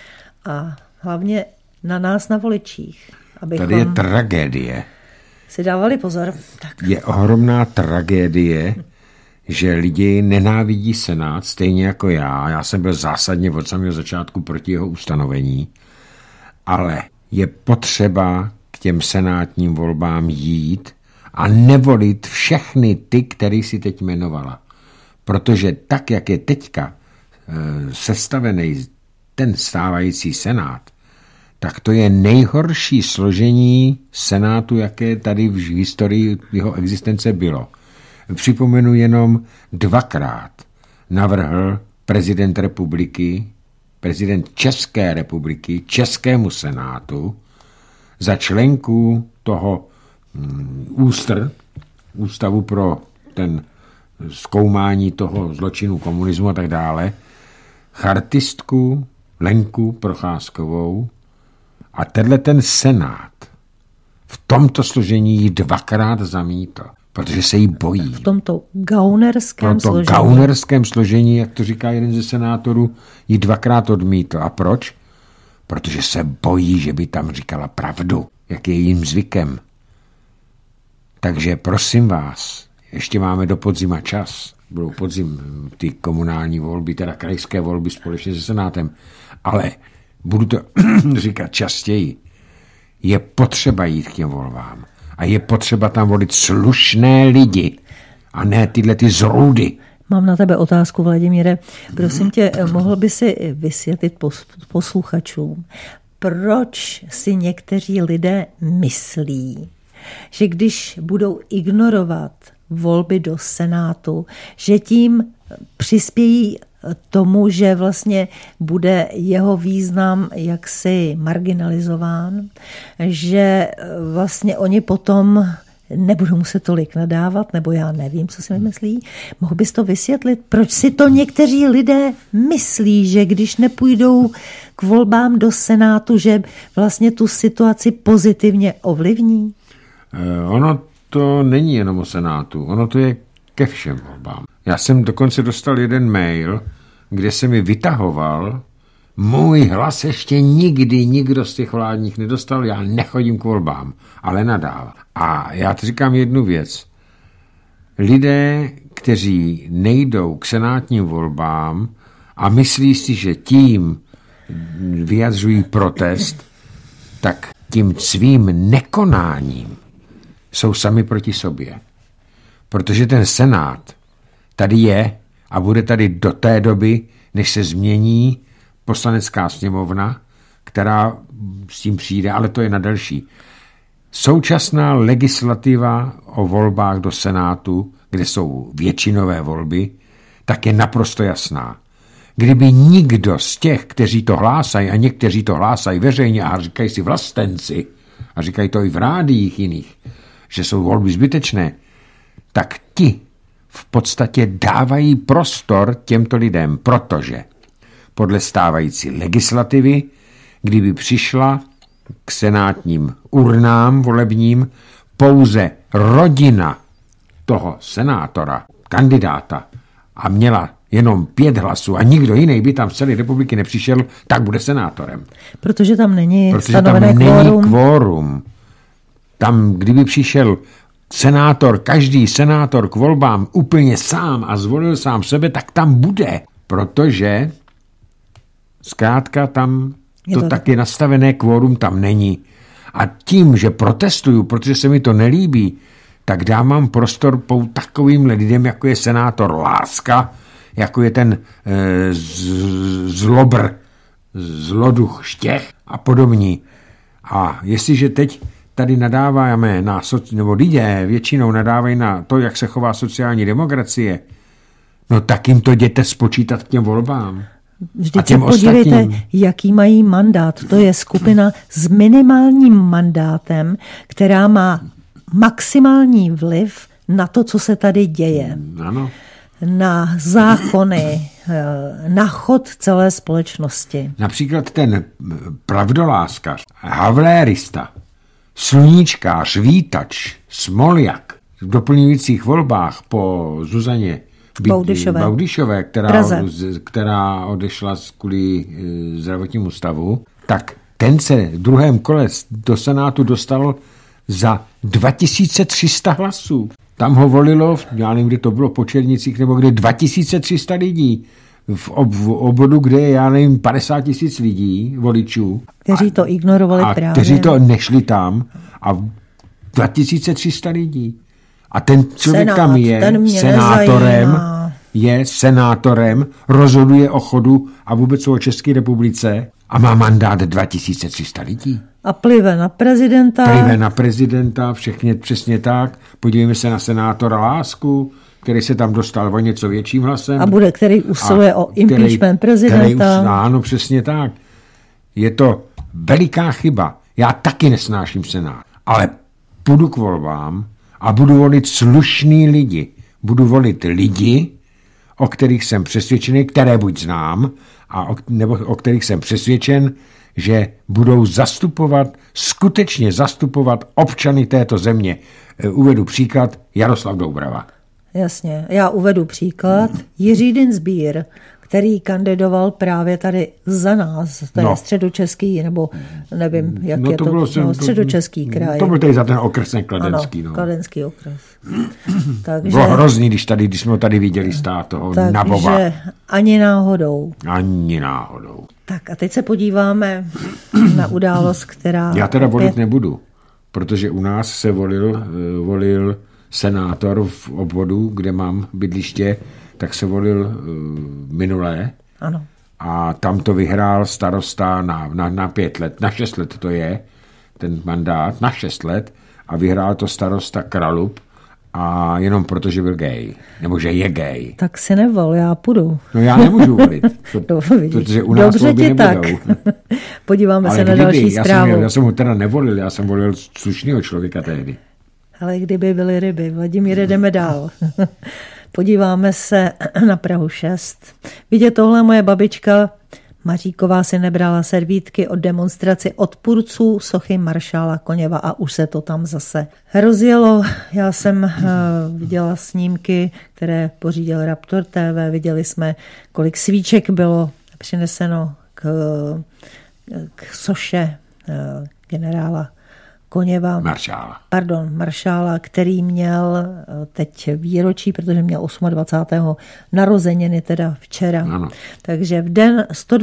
A hlavně na nás, na voličích. Tady je tragédie. Si dávali pozor. Tak. Je ohromná tragédie, že lidi nenávidí Senát, stejně jako já. Já jsem byl zásadně od samého začátku proti jeho ustanovení, ale je potřeba k těm senátním volbám jít a nevolit všechny ty, který si teď jmenovala. Protože tak, jak je teďka sestavený ten stávající senát, tak to je nejhorší složení senátu, jaké tady v historii jeho existence bylo. Připomenu jenom 2krát navrhl prezident České republiky, Českému senátu za členku toho ústavu pro ten zkoumání toho zločinu komunismu a tak dále, chartistku Lenku Procházkovou, a ten senát v tomto složení ji 2krát zamítl, Protože se jí bojí. V tomto gaunerském složení. V gaunerském složení, jak to říká jeden ze senátorů, ji 2krát odmítl. A proč? Protože se bojí, že by tam říkala pravdu, jak je jejím zvykem. Takže prosím vás, ještě máme do podzima čas. Budou podzim ty komunální volby, teda krajské volby společně se senátem. Ale budu to říkat častěji. Je potřeba jít k těm volbám. A je potřeba tam volit slušné lidi. A ne tyhle ty zrůdy. Mám na tebe otázku, Vladimíre. Prosím tě, mohl by si vysvětlit posluchačům, proč si někteří lidé myslí, že když budou ignorovat volby do Senátu, že tím přispějí tomu, že vlastně bude jeho význam jaksi marginalizován, že vlastně oni potom nebudou muset tolik nadávat, nebo já nevím, co si myslí. Mohl bys to vysvětlit? Proč si to někteří lidé myslí, že když nepůjdou k volbám do Senátu, že vlastně tu situaci pozitivně ovlivní? Ono to není jenom o Senátu, ono to je ke všem volbám. Já jsem dokonce dostal jeden mail, kde se mi vytahoval, můj hlas ještě nikdy nikdo z těch vládních nedostal, já nechodím k volbám, ale nadál. A já ti říkám jednu věc. Lidé, kteří nejdou k senátním volbám a myslí si, že tím vyjadřují protest, tak tím svým nekonáním jsou sami proti sobě. Protože ten senát tady je a bude tady do té doby, než se změní poslanecká sněmovna, která s tím přijde, ale to je na delší. Současná legislativa o volbách do Senátu, kde jsou většinové volby, tak je naprosto jasná. Kdyby nikdo z těch, kteří to hlásají, a někteří to hlásají veřejně a říkají si vlastenci, a říkají to i v rádiích jiných, že jsou volby zbytečné, tak ti v podstatě dávají prostor těmto lidem, protože podle stávající legislativy, kdyby přišla k senátním urnám volebním pouze rodina toho senátora, kandidáta a měla jenom 5 hlasů a nikdo jiný by tam z celé republiky nepřišel, tak bude senátorem. Protože tam není stanovené kvórum. Tam, kdyby přišel každý senátor k volbám úplně sám a zvolil sám sebe, tak tam bude, protože zkrátka tam to taky nastavené kvórum tam není. A tím, že protestuju, protože se mi to nelíbí, tak dávám prostor po takovým lidem, jako je senátor Láska, jako je ten Zlobr, Zloduch Štěch a podobní. A jestliže teď tady nadáváme nebo lidé většinou nadávají na to, jak se chová sociální demokracie, no tak jim to jděte spočítat k těm volbám. Vždyť se podívejte, jaký mají mandát. To je skupina s minimálním mandátem, která má maximální vliv na to, co se tady děje. Ano. Na zákony, na chod celé společnosti. Například ten pravdoláskař, havlérista, sluníčkář, vítač, smoljak v doplňujících volbách po Zuzaně Baudyšové, která odešla kvůli zdravotnímu stavu, tak ten se v druhém kole do Senátu dostal za 2300 hlasů. Tam ho volilo, já nevím, kde to bylo, po Černicích, nebo kde 2300 lidí. V obvodu, kde je, já nevím, 50 000 lidí, voličů. Kteří to ignorovali právě. Kteří to nešli tam a 2300 lidí. A ten člověk tam je senátorem, rozhoduje o chodu a vůbec o České republice a má mandát 2300 lidí. A plive na prezidenta. Všechny přesně tak. Podívejme se na senátora Lásku, který se tam dostal o něco větším hlasem. A který usiluje o impeachment prezidenta. Ano, přesně tak. Je to veliká chyba. Já taky nesnáším Senát, ale půjdu k volbám a budu volit slušný lidi. Budu volit lidi, o kterých jsem přesvědčený, které buď znám, nebo o kterých jsem přesvědčen, že budou skutečně zastupovat občany této země. Uvedu příklad Jaroslav Doubrava. Jasně, já uvedu příklad. Jiří Dienstbier, který kandidoval právě tady za nás, to je středočeský, nebo nevím, jak je to, středočeský kraj. To byl tady za ten okres, Kladenský. Ano, Kladenský okres. Takže, bylo hrozný, když jsme ho tady viděli stát toho Nabova. Takže ani náhodou. Ani náhodou. Tak a teď se podíváme na událost, která... Já teda volit nebudu, protože u nás se volil senátor v obvodu, kde mám bydliště, tak se volil minulé. Ano. A tam to vyhrál starosta na 5 let, na 6 let to je, ten mandát, na 6 let a vyhrál to starosta Kralup a jenom proto, že byl gay, nebo že je gay. Tak si nevol, já půjdu. No já nemůžu volit, protože u nás volby nebudou. Podíváme se na další zprávu. Já jsem ho teda nevolil, já jsem volil slušného člověka tehdy. Ale kdyby byly ryby, Vladimíre, jdeme dál. Podíváme se na Prahu 6. Vidět tohle moje babička Maříková si nebrala servítky od demonstraci odpůrců sochy maršála Koněva a už se to tam zase rozjelo. Já jsem viděla snímky, které pořídil Raptor TV. Viděli jsme, kolik svíček bylo přineseno k soše generála Koněva. Maršála, který měl teď výročí, protože měl 28. narozeniny, teda včera. Ano. Takže v den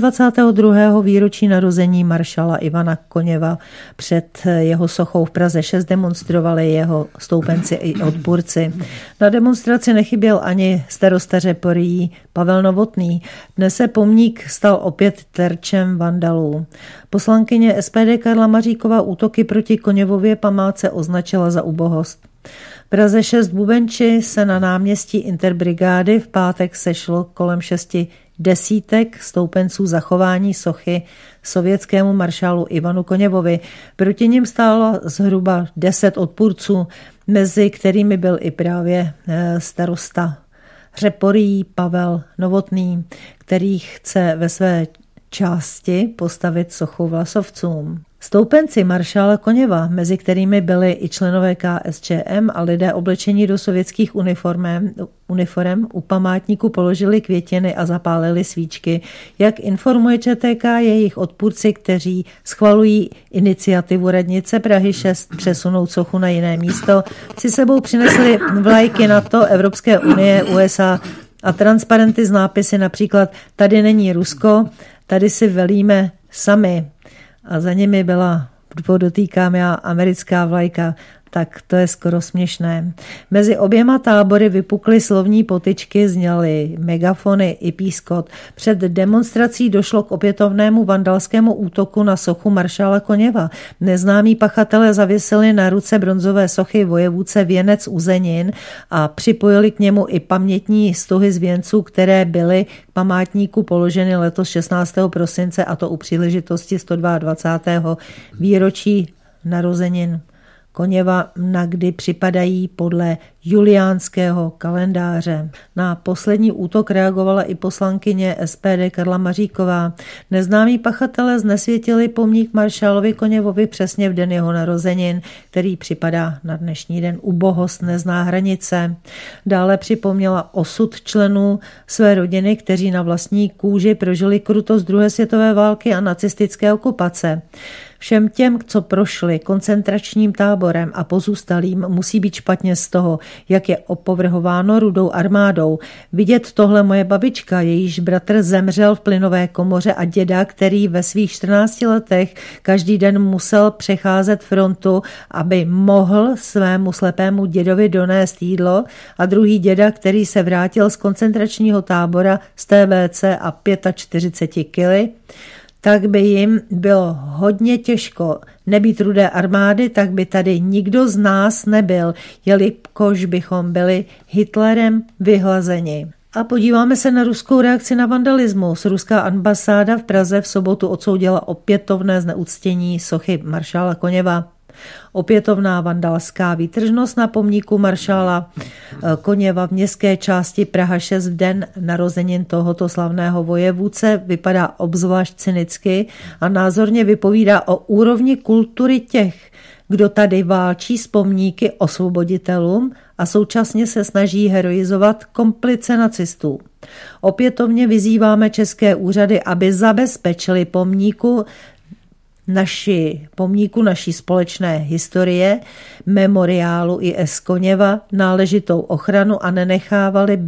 122. výročí narození maršála Ivana Koněva před jeho sochou v Praze 6 demonstrovali jeho stoupenci i odpůrci. Na demonstraci nechyběl ani starosta Řeporyjí Pavel Novotný. Dnes se pomník stal opět terčem vandalů. Poslankyně SPD Karla Maříková útoky proti Koněvově památce označila za ubohost. V Praze 6 bubenči se na náměstí Interbrigády v pátek sešlo kolem 6 desítek stoupenců zachování sochy sovětskému maršálu Ivanu Koněvovi. Proti nim stálo zhruba 10 odpůrců, mezi kterými byl i právě starosta Řeporyjí Pavel Novotný, který chce ve své části postavit sochu vlasovcům. Stoupenci maršála Koněva, mezi kterými byli i členové KSČM a lidé oblečení do sovětských uniforem, u památníku položili květiny a zapálili svíčky. Jak informuje ČTK, jejich odpůrci, kteří schvalují iniciativu radnice Prahy 6 přesunout sochu na jiné místo, si sebou přinesli vlajky NATO, Evropské unie, USA a transparenty s nápisy například tady není Rusko, tady si velíme sami. A za nimi byla, podotýkám já, americká vlajka, tak to je skoro směšné. Mezi oběma tábory vypukly slovní potyčky, zněly megafony i pískot. Před demonstrací došlo k opětovnému vandalskému útoku na sochu maršála Koněva. Neznámí pachatelé zavěsili na ruce bronzové sochy vojevůdce věnec Uzenin a připojili k němu i pamětní stuhy z věnců, které byly k památníku položeny letos 16. prosince, a to u příležitosti 122. výročí narozenin Koněva, na kdy připadají podle juliánského kalendáře. Na poslední útok reagovala i poslankyně SPD Karla Maříková. Neznámí pachatelé znesvětili pomník maršálovi Koněvovi přesně v den jeho narozenin, který připadá na dnešní den. Ubohost nezná hranice. Dále připomněla osud členů své rodiny, kteří na vlastní kůži prožili krutost druhé světové války a nacistické okupace. Všem těm, co prošli koncentračním táborem a pozůstalým, musí být špatně z toho, jak je opovrhováno Rudou armádou. Vidět tohle moje babička, jejíž bratr zemřel v plynové komoře, a děda, který ve svých 14 letech každý den musel přecházet frontu, aby mohl svému slepému dědovi donést jídlo, a druhý děda, který se vrátil z koncentračního tábora z TBC a 45 kily, tak by jim bylo hodně těžko nebýt Rudé armády, tak by tady nikdo z nás nebyl, jelikož bychom byli Hitlerem vyhlazeni. A podíváme se na ruskou reakci na vandalismus. Ruská ambasáda v Praze v sobotu odsoudila opětovné zneuctění sochy maršála Koněva. Opětovná vandalská výtržnost na pomníku maršála Koněva v městské části Praha 6 v den narozenin tohoto slavného vojevůdce vypadá obzvlášť cynicky a názorně vypovídá o úrovni kultury těch, kdo tady válčí s pomníky osvoboditelům a současně se snaží heroizovat komplice nacistů. Opětovně vyzýváme české úřady, aby zabezpečili pomníku naší společné historie, memoriálu IS Koněva náležitou ochranu a nenechávali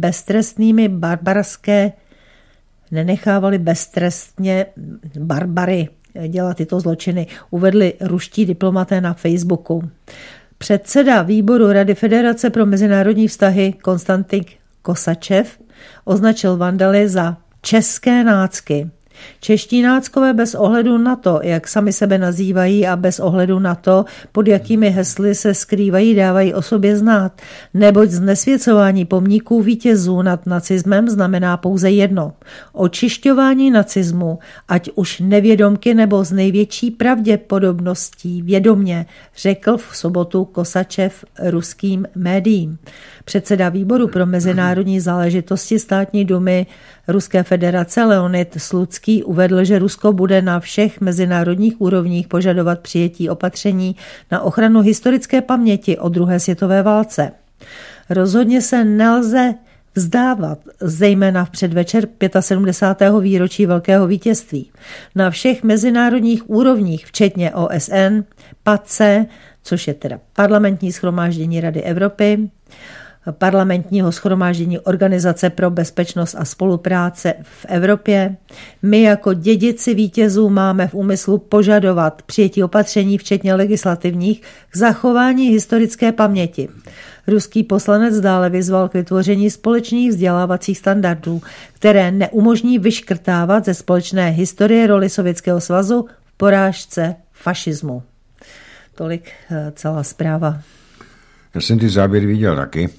beztrestně barbary dělat tyto zločiny, uvedli ruští diplomaté na Facebooku. Předseda výboru Rady Federace pro mezinárodní vztahy Konstantin Kosačev označil vandaly za české nácky. Čeští náckové bez ohledu na to, jak sami sebe nazývají a bez ohledu na to, pod jakými hesly se skrývají, dávají o sobě znát. Neboť znesvěcování pomníků vítězů nad nacismem znamená pouze jedno. Očišťování nacismu, ať už nevědomky nebo s největší pravděpodobností vědomně, řekl v sobotu Kosačev ruským médiím. Předseda výboru pro mezinárodní záležitosti státní dumy Ruské federace Leonid Slucký uvedl, že Rusko bude na všech mezinárodních úrovních požadovat přijetí opatření na ochranu historické paměti o druhé světové válce. Rozhodně se nelze vzdávat, zejména v předvečer 75. výročí Velkého vítězství. Na všech mezinárodních úrovních, včetně OSN, PACE, což je teda Parlamentní shromáždění Rady Evropy, Parlamentního shromáždění Organizace pro bezpečnost a spolupráce v Evropě. My jako dědici vítězů máme v úmyslu požadovat přijetí opatření, včetně legislativních, k zachování historické paměti. Ruský poslanec dále vyzval k vytvoření společných vzdělávacích standardů, které neumožní vyškrtávat ze společné historie roli Sovětského svazu v porážce fašismu. Tolik celá zpráva. Já jsem ty záběry viděl taky.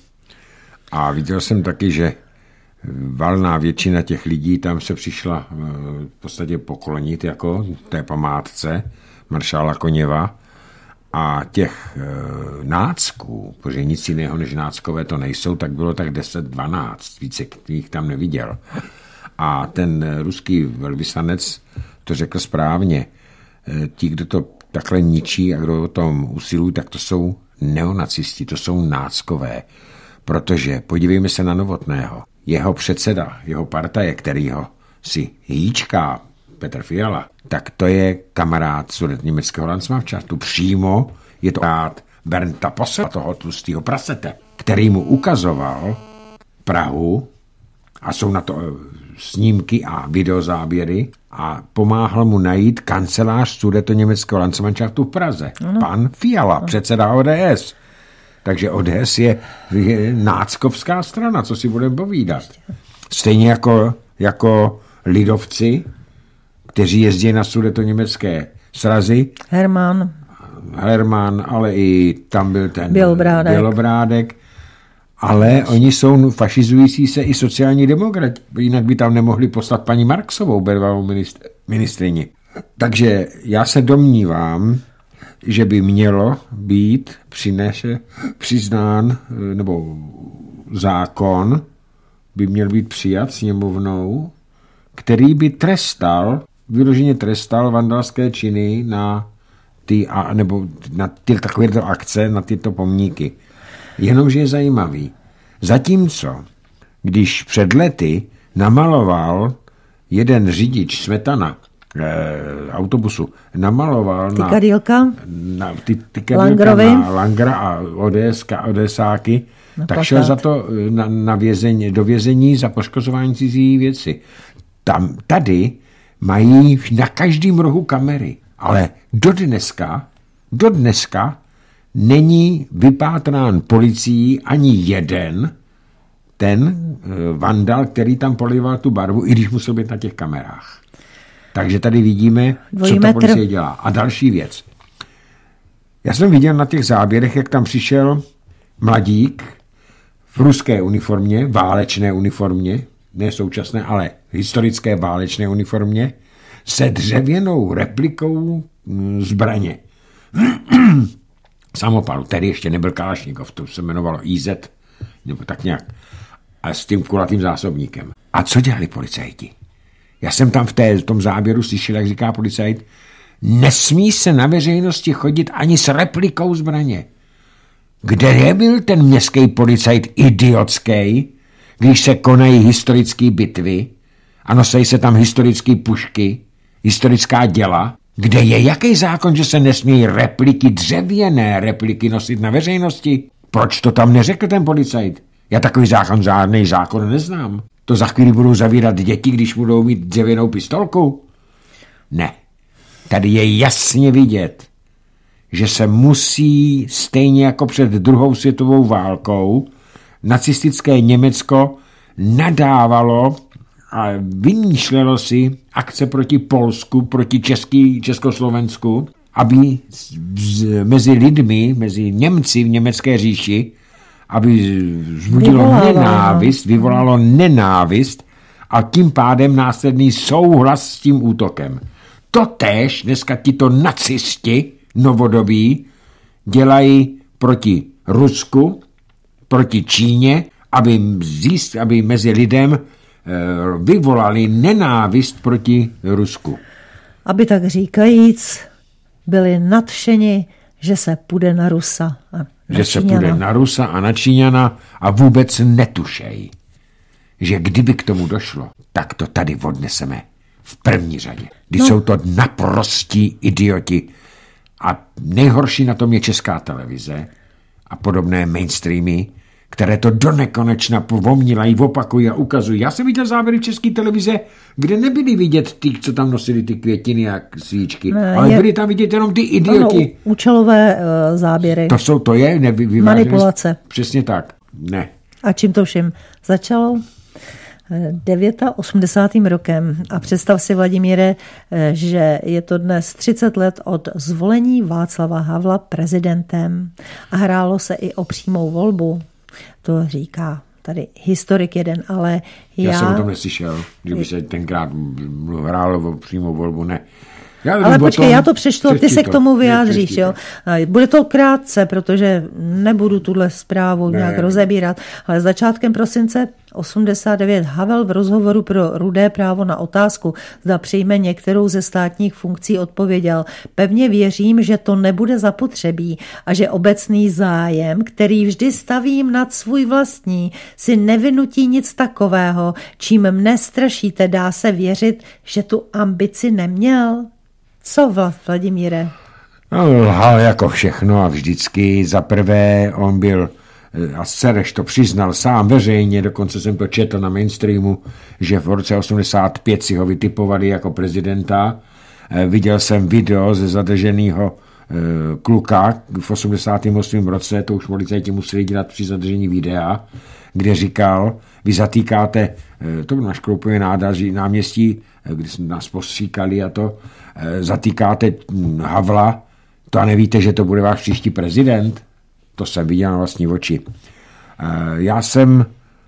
A viděl jsem taky, že valná většina těch lidí tam se přišla v podstatě poklonit jako té památce maršála Koněva a těch nácků, protože nic jiného než náckové to nejsou, tak bylo tak 10-12, více jich tam neviděl. A ten ruský velvyslanec to řekl správně. Ti, kdo to takhle ničí a kdo o tom usilují, tak to jsou neonacisti, to jsou náckové. Protože podívejme se na Novotného. Jeho předseda, jeho partaje, kterýho si hýčká Petr Fiala, tak to je kamarád sudetněmeckého Landsmanšaftu. Přímo je to kamarád Bernta Posela, toho tlustého prasete, který mu ukazoval Prahu a jsou na to snímky a videozáběry a pomáhal mu najít kancelář sudetoněmeckého Landsmanšaftu v Praze. Ano. Pan Fiala, předseda ODS. Takže ODS je náckovská strana, co si budeme povídat. Stejně jako lidovci, kteří jezdí na sudetoněmecké srazy. Herman, ale i tam byl ten Bělobrádek. Ale oni jsou fašizující se i sociální demokrati. Jinak by tam nemohli poslat paní Marksovou, bývalou ministryni. Takže já se domnívám, že by mělo být přiznán, nebo zákon by měl být přijat sněmovnou, který by vyloženě trestal vandalské činy na takovéto akce, na tyto pomníky. Jenomže je zajímavý. Zatímco, když před lety namaloval jeden řidič Smetana autobusu, namaloval na Langra a ODSáky, tak šel za to do vězení za poškozování cizí věci. Tady mají na každém rohu kamery, ale do dneska není vypátrán policií ani jeden ten vandal, který tam polival tu barvu, i když musel být na těch kamerách. Takže tady vidíme, co ta policie dělá. A další věc. Já jsem viděl na těch záběrech, jak tam přišel mladík v ruské uniformě, válečné uniformě, ne současné, ale historické válečné uniformě, se dřevěnou replikou zbraně. samopalu. Tedy ještě nebyl Kalašnikov, to se jmenovalo IZ, nebo tak nějak. A s tím kulatým zásobníkem. A co dělali policajti? Já jsem tam v tom záběru slyšel, jak říká policajt, nesmí se na veřejnosti chodit ani s replikou zbraně. Kde je byl ten městský policajt idiotský, když se konají historické bitvy a nosí se tam historické pušky, historická děla? Kde je jaký zákon, že se nesmí repliky, dřevěné repliky nosit na veřejnosti? Proč to tam neřekl ten policajt? Já takový žádný zákon neznám. To za chvíli budou zavírat děti, když budou mít dřevěnou pistolku? Ne. Tady je jasně vidět, že se musí, stejně jako před druhou světovou válkou, nacistické Německo nadávalo a vymýšlelo si akce proti Polsku, proti Československu, aby mezi lidmi, mezi Němci v německé říši, aby vyvolalo nenávist a tím pádem následný souhlas s tím útokem. Totéž dneska tito nacisti novodobí dělají proti Rusku, proti Číně, aby mezi lidem vyvolali nenávist proti Rusku. Aby tak říkajíc byli nadšeni, že se půjde na Rusa a na že Číňana. Se půjde na Rusa a na Číňana a vůbec netušej, že kdyby k tomu došlo, tak to tady odneseme v první řadě. Když jsou to naprostí idioti. A nejhorší na tom je Česká televize a podobné mainstreamy, které to donekonečna povomílají, opakují a ukazují. Já jsem viděl záběry v České televize, kde nebyli vidět ty, co tam nosili ty květiny a svíčky, ale byli tam vidět jenom ty idioti. Účelové záběry. To je manipulace. Přesně tak. Ne. A čím to všem začalo? 89. rokem. A představ si, Vladimíre, že je to dnes 30 let od zvolení Václava Havla prezidentem a hrálo se i o přímou volbu. To říká tady historik jeden, ale já jsem o tom neslyšel, že by se tenkrát hrálo o přímou volbu, ne. Ale počkej, já to přečtu, ty se k tomu vyjádříš. Jo? Bude to krátce, protože nebudu tuhle zprávu nějak rozebírat, ale začátkem prosince 89 Havel v rozhovoru pro Rudé právo na otázku, zda přijme některou ze státních funkcí, odpověděl: pevně věřím, že to nebude zapotřebí a že obecný zájem, který vždy stavím nad svůj vlastní, si nevynutí nic takového, čím mne strašíte, dá se věřit, že tu ambici neměl? Co, Vladimíre? Lhal jako všechno a vždycky. Za prvé on byl, a Sereš to přiznal sám veřejně, dokonce jsem to četl na mainstreamu, že v roce 85 si ho vytipovali jako prezidenta. Viděl jsem video ze zadrženého kluka v 88. roce, to už policajti museli dělat při zadržení videa, kde říkal, vy zatýkáte, to bylo na Škroupově náměstí, když nás postříkali a to, zatýkáte Havla, to a nevíte, že to bude váš příští prezident? To jsem viděl na vlastní oči. Já jsem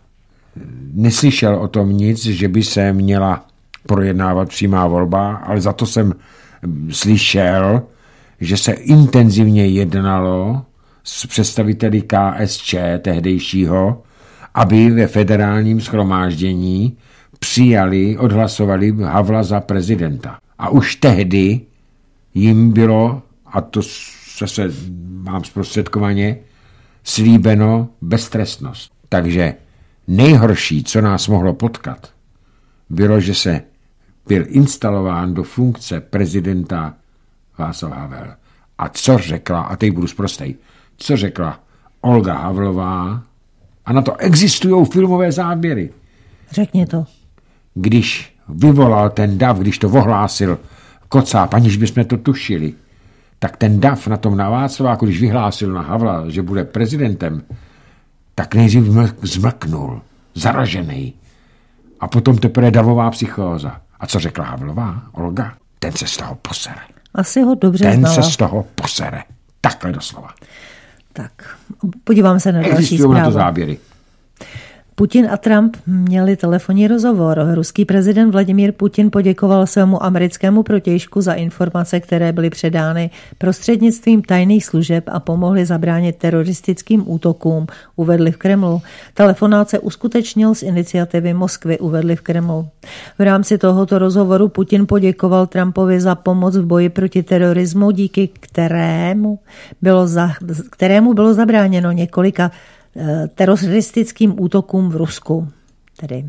neslyšel o tom nic, že by se měla projednávat přímá volba, ale za to jsem slyšel, že se intenzivně jednalo s představiteli KSČ tehdejšího, aby ve federálním shromáždění odhlasovali Havla za prezidenta. A už tehdy jim bylo, a to se mám zprostředkovaně, slíbeno beztrestnost. Takže nejhorší, co nás mohlo potkat, bylo, že se byl instalován do funkce prezidenta Václav Havel. A co řekla, a teď budu sprostej, co řekla Olga Havlová, a na to existují filmové záběry. Řekni to. Když vyvolal ten dav, když to ohlásil Kocáb, aniž bychom to tušili, tak ten dav na tom Václaváku, když vyhlásil na Havla, že bude prezidentem, tak nejdřív zmlknul, zaražený. A potom teprve davová psychóza. A co řekla Havlová, Olga? Ten se z toho posere. Asi ho dobře znala. Ten se z toho posere. Takhle doslova. Tak, podívám se na další zprávu. Existují na to záběry. Putin a Trump měli telefonní rozhovor. Ruský prezident Vladimír Putin poděkoval svému americkému protějšku za informace, které byly předány prostřednictvím tajných služeb a pomohly zabránit teroristickým útokům, uvedli v Kremlu. Telefonát se uskutečnil z iniciativy Moskvy, uvedli v Kremlu. V rámci tohoto rozhovoru Putin poděkoval Trumpovi za pomoc v boji proti terorismu, díky kterému bylo zabráněno několika teroristickým útokům v Rusku. Tedy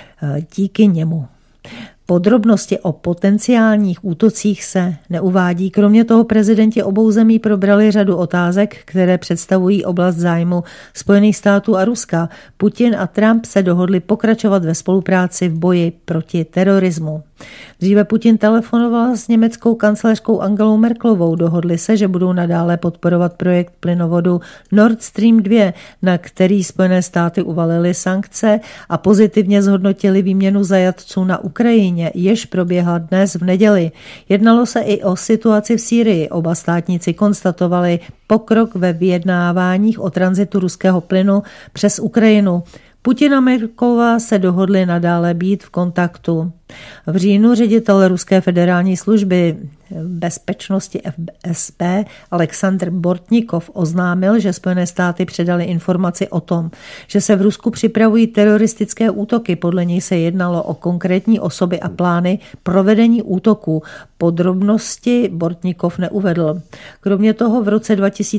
díky němu. Podrobnosti o potenciálních útocích se neuvádí. Kromě toho prezidenti obou zemí probrali řadu otázek, které představují oblast zájmu Spojených států a Ruska. Putin a Trump se dohodli pokračovat ve spolupráci v boji proti terorismu. Dříve Putin telefonoval s německou kancléřkou Angelou Merkelovou. Dohodli se, že budou nadále podporovat projekt plynovodu Nord Stream 2, na který Spojené státy uvalily sankce a pozitivně zhodnotili výměnu zajatců na Ukrajině, jež proběhla dnes v neděli. Jednalo se i o situaci v Sýrii. Oba státníci konstatovali pokrok ve vyjednáváních o tranzitu ruského plynu přes Ukrajinu. Putin a Merkelová se dohodli nadále být v kontaktu. V říjnu ředitel Ruské federální služby bezpečnosti FSB Aleksandr Bortnikov oznámil, že Spojené státy předali informaci o tom, že se v Rusku připravují teroristické útoky. Podle něj se jednalo o konkrétní osoby a plány provedení útoků. Podrobnosti Bortnikov neuvedl. Kromě toho v roce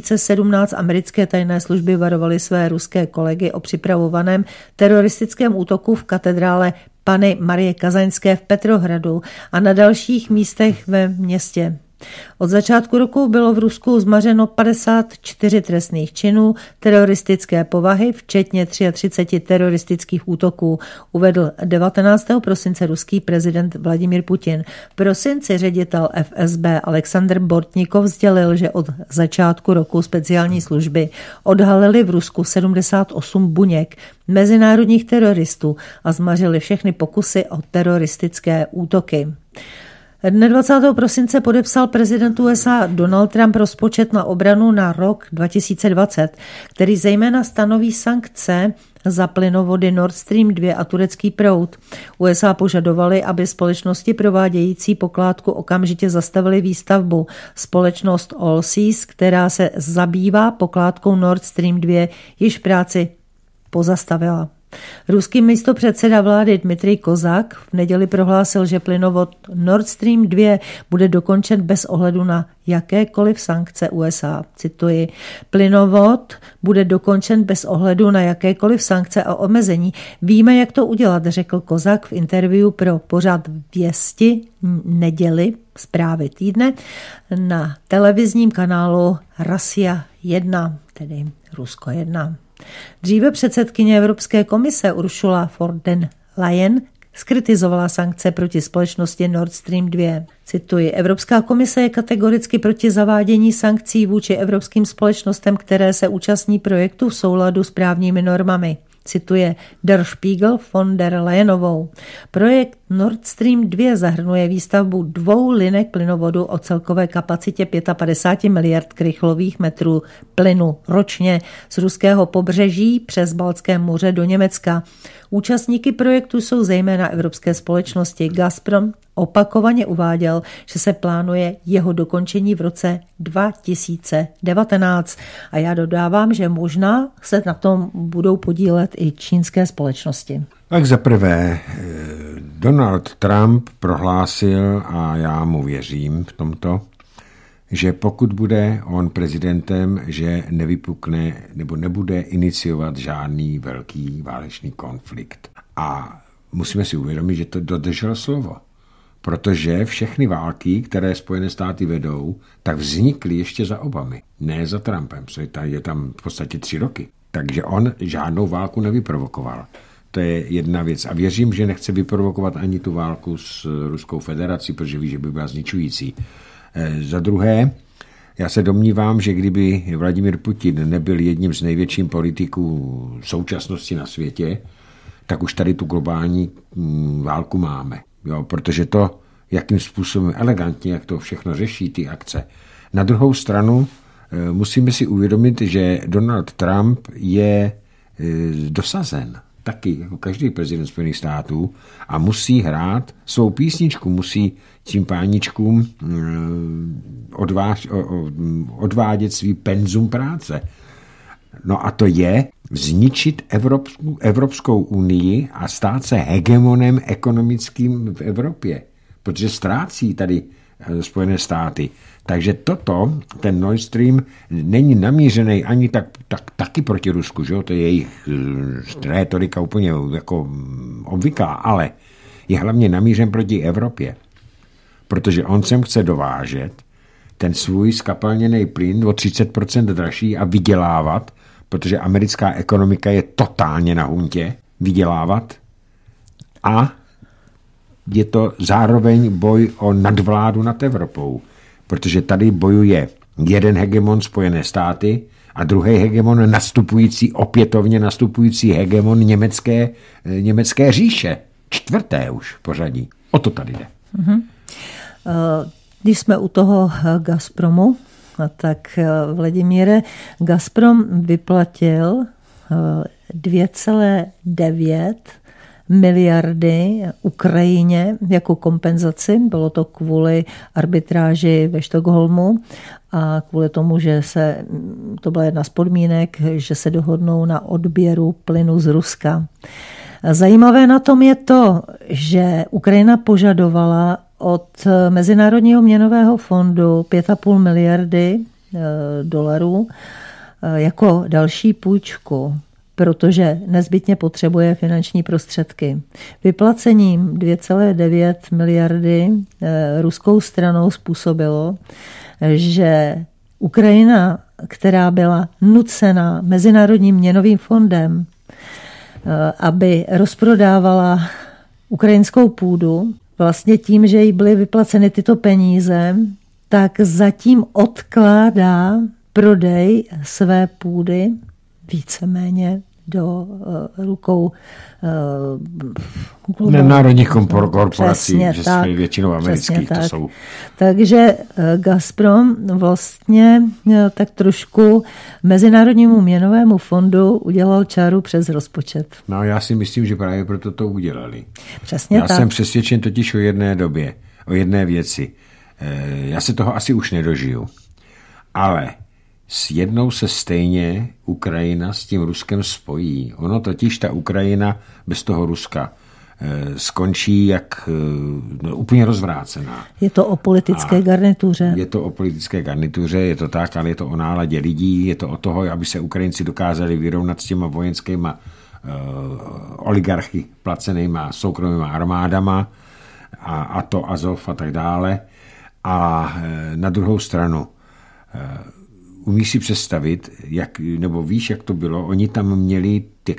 2017 americké tajné služby varovaly své ruské kolegy o připravovaném teroristickém útoku v katedrále Panny Marie Kazaňské v Petrohradu a na dalších místech ve městě. Od začátku roku bylo v Rusku zmařeno 54 trestných činů teroristické povahy, včetně 33 teroristických útoků, uvedl 19. prosince ruský prezident Vladimír Putin. V prosinci ředitel FSB Aleksandr Bortnikov sdělil, že od začátku roku speciální služby odhalily v Rusku 78 buněk mezinárodních teroristů a zmařili všechny pokusy o teroristické útoky. Dne 20. prosince podepsal prezident USA Donald Trump rozpočet na obranu na rok 2020, který zejména stanoví sankce za plynovody Nord Stream 2 a turecký proud. USA požadovali, aby společnosti provádějící pokládku okamžitě zastavily výstavbu. Společnost Allseas, která se zabývá pokládkou Nord Stream 2, již práci pozastavila. Ruský místopředseda vlády Dmitrij Kozák v neděli prohlásil, že plynovod Nord Stream 2 bude dokončen bez ohledu na jakékoliv sankce USA. Cituji, plynovod bude dokončen bez ohledu na jakékoliv sankce a omezení. Víme, jak to udělat, řekl Kozák v interview pro pořad Věsti neděli, zprávy týdne, na televizním kanálu Russia 1, tedy Rusko 1. Dříve předsedkyně Evropské komise Ursula von der Leyen zkritizovala sankce proti společnosti Nord Stream 2. Cituji, Evropská komise je kategoricky proti zavádění sankcí vůči evropským společnostem, které se účastní projektu v souladu s právními normami. Cituje Der Spiegel von der Leyenovou. Projekt Nord Stream 2 zahrnuje výstavbu 2 linek plynovodu o celkové kapacitě 55 miliard krychlových metrů plynu ročně z ruského pobřeží přes Baltské moře do Německa. Účastníky projektu jsou zejména evropské společnosti. Gazprom opakovaně uváděl, že se plánuje jeho dokončení v roce 2019. A já dodávám, že možná se na tom budou podílet i čínské společnosti. Tak zaprvé Donald Trump prohlásil, a já mu věřím v tomto, že pokud bude on prezidentem, že nevypukne nebo nebude iniciovat žádný velký válečný konflikt. A musíme si uvědomit, že to dodržel slovo. Protože všechny války, které Spojené státy vedou, tak vznikly ještě za Obamy, ne za Trumpem. Je tam v podstatě 3 roky. Takže on žádnou válku nevyprovokoval. To je jedna věc. A věřím, že nechce vyprovokovat ani tu válku s Ruskou federací, protože ví, že by byla zničující. Za druhé, já se domnívám, že kdyby Vladimír Putin nebyl jedním z největších politiků současnosti na světě, tak už tady tu globální válku máme. Jo, protože to, jakým způsobem elegantně, jak to všechno řeší, ty akce. Na druhou stranu musíme si uvědomit, že Donald Trump je dosazen. taky, jako každý prezident Spojených států, a musí hrát svou písničku, musí tím páničkům odvádět svý penzum práce. No a to je zničit Evropskou unii a stát se hegemonem ekonomickým v Evropě, protože ztrácí tady Spojené státy. Takže ten Nord Stream není namířený ani taky proti Rusku, že? To je jejich rétorika úplně jako obvyklá, ale je hlavně namířen proti Evropě, protože on sem chce dovážet ten svůj skapalněný plyn o 30% dražší a vydělávat, protože americká ekonomika je totálně na huntě, vydělávat, a je to zároveň boj o nadvládu nad Evropou, protože tady bojuje jeden hegemon Spojené státy a druhý hegemon opětovně nastupující hegemon německé říše. 4. už pořadí. O to tady jde. Když jsme u toho Gazpromu, tak Vladimíre, Gazprom vyplatil 2,9 miliardy Ukrajině jako kompenzaci. Bylo to kvůli arbitráži ve Stockholmu a kvůli tomu, že to byla jedna z podmínek, že se dohodnou na odběru plynu z Ruska. Zajímavé na tom je to, že Ukrajina požadovala od Mezinárodního měnového fondu 5,5 miliardy dolarů jako další půjčku, protože nezbytně potřebuje finanční prostředky. Vyplacením 2,9 miliardy ruskou stranou způsobilo, že Ukrajina, která byla nucena Mezinárodním měnovým fondem, aby rozprodávala ukrajinskou půdu, vlastně tím, že jí byly vyplaceny tyto peníze, tak zatím odkládá prodej své půdy víceméně do rukou národních korporací, že jsou většinou amerických. To jsou. Takže Gazprom vlastně tak trošku Mezinárodnímu měnovému fondu udělal čáru přes rozpočet. No, já si myslím, že právě proto to udělali. Přesně já jsem přesvědčen totiž o jedné věci. Já se toho asi už nedožiju. Ale jednou se stejně Ukrajina s tím Ruskem spojí. Ono totiž ta Ukrajina bez toho Ruska skončí úplně rozvrácená. Je to o politické garnituře. Je to o politické garnituře, je to tak, ale je to o náladě lidí, je to o toho, aby se Ukrajinci dokázali vyrovnat s těma vojenskýma oligarchy placenýma soukromýma armádama a to Azov a tak dále. A na druhou stranu umíš si představit, víš, jak to bylo, oni tam měli těch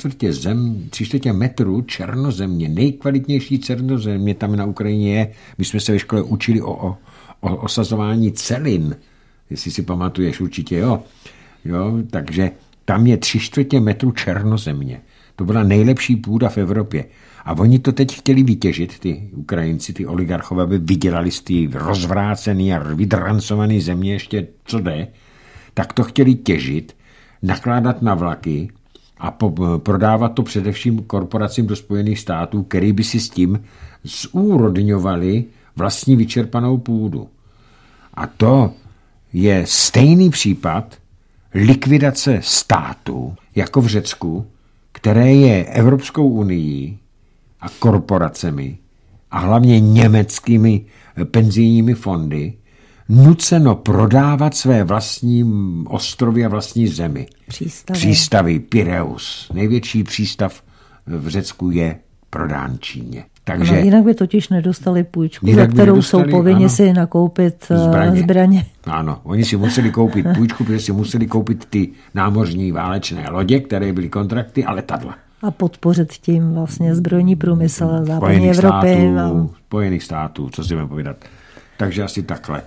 3/4 metru černozemě, nejkvalitnější černozemě tam na Ukrajině je. My jsme se ve škole učili o osazování celin, jestli si pamatuješ, určitě jo. Takže tam je 3/4 metru černozemě. To byla nejlepší půda v Evropě. A oni to teď chtěli vytěžit, ty Ukrajinci, ty oligarchové, aby vydělali z ty rozvrácený a vydrancovaný země ještě co jde, tak to chtěli těžit, nakládat na vlaky a prodávat to především korporacím do Spojených států, který by si s tím zúrodňovali vlastní vyčerpanou půdu. A to je stejný případ likvidace státu, jako v Řecku, které je Evropskou unii a korporacemi a hlavně německými penzijními fondy nuceno prodávat své vlastní ostrovy a vlastní zemi. Přístavy Pireus. Největší přístav v Řecku je prodán Číně. Takže no, jinak by totiž nedostali půjčku, za kterou jsou povinni si nakoupit zbraně. Ano, oni si museli koupit půjčku, protože si museli koupit ty námořní válečné lodě, které byly kontrakty a letadla. A podpořit tím vlastně zbrojní průmysl západní Evropy. Spojených států, co si budeme povídat. Takže asi takhle.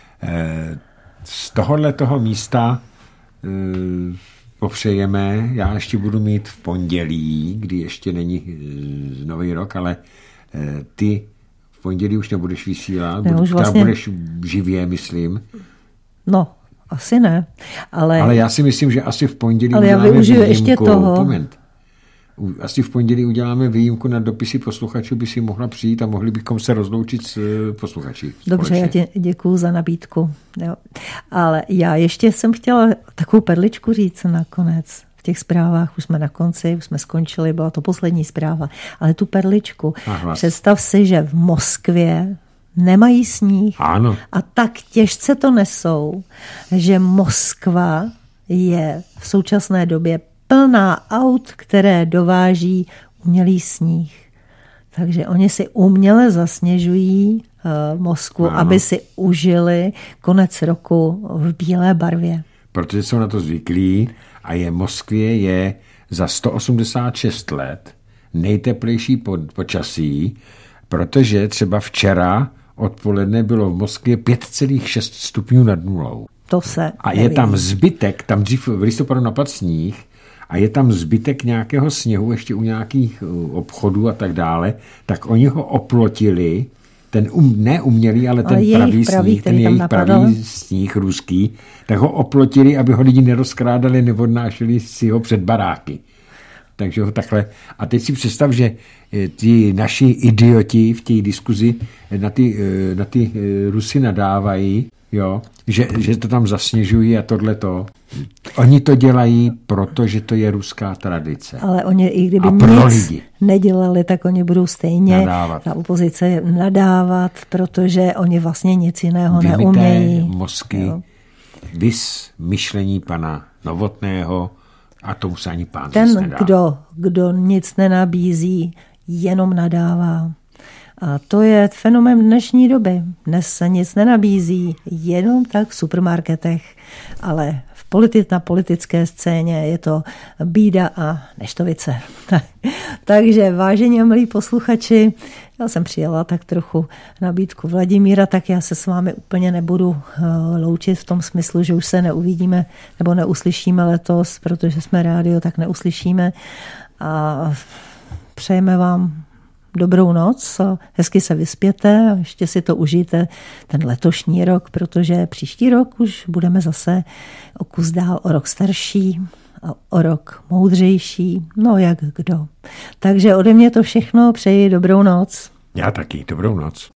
Z tohoto místa popřejeme, já ještě budu mít v pondělí, kdy ještě není nový rok, ale ty v pondělí už nebudeš vysílat, budeš živě, myslím. No, asi ne. Ale já si myslím, že asi v pondělí ale já využiju ještě toho. asi v pondělí uděláme výjimku na dopisy posluchačů, by si mohla přijít a mohli bychom se rozloučit s posluchači. Dobře, já ti děkuju za nabídku. Jo. Ale já ještě jsem chtěla takovou perličku říct nakonec. V těch zprávách už jsme na konci, už jsme skončili, byla to poslední zpráva. Ale tu perličku, představ si, že v Moskvě nemají sníh. Ano. A tak těžce to nesou, že Moskva je v současné době plná aut, které dováží umělý sníh. Takže oni si uměle zasněžují Moskvu, aby si užili konec roku v bílé barvě. Protože jsou na to zvyklí a Moskvě je za 186 let nejteplejší počasí, protože třeba včera odpoledne bylo v Moskvě 5,6 stupňů nad nulou. To se a je tam zbytek, tam dřív v listopadu napadl sníh a je tam zbytek nějakého sněhu ještě u nějakých obchodů a tak dále, tak oni ho oplotili, ten neumělý, ale ten pravý sníh, ten jejich pravý sníh ruský, tak ho oplotili, aby ho lidi nerozkrádali, neodnášeli si ho před baráky. Takže ho takhle. A teď si představ, že ti naši idioti v té diskuzi na ty Rusy nadávají, jo, že to tam zasněžují a tohleto. Oni to dělají, protože to je ruská tradice. Ale oni, i kdyby nic nedělali, tak oni budou stejně ta opozice nadávat, protože oni vlastně nic jiného neumějí. Mozky, vys myšlení pana Novotného, a tomu se ani pán ten, kdo nic nenabízí, jenom nadává. A to je fenomén dnešní doby. Dnes se nic nenabízí, jenom tak v supermarketech, ale na politické scéně je to bída a neštovice. Takže vážení a milí posluchači, já jsem přijala tak trochu nabídku Vladimíra, tak já se s vámi úplně nebudu loučit v tom smyslu, že už se neuvidíme nebo neuslyšíme letos, protože jsme rádio, tak neuslyšíme. A přejeme vám dobrou noc, hezky se vyspěte a ještě si to užijte ten letošní rok, protože příští rok už budeme zase o kus dál, o rok starší a o rok moudřejší, no jak kdo. Takže ode mě to všechno, přeji dobrou noc. Já taky, dobrou noc.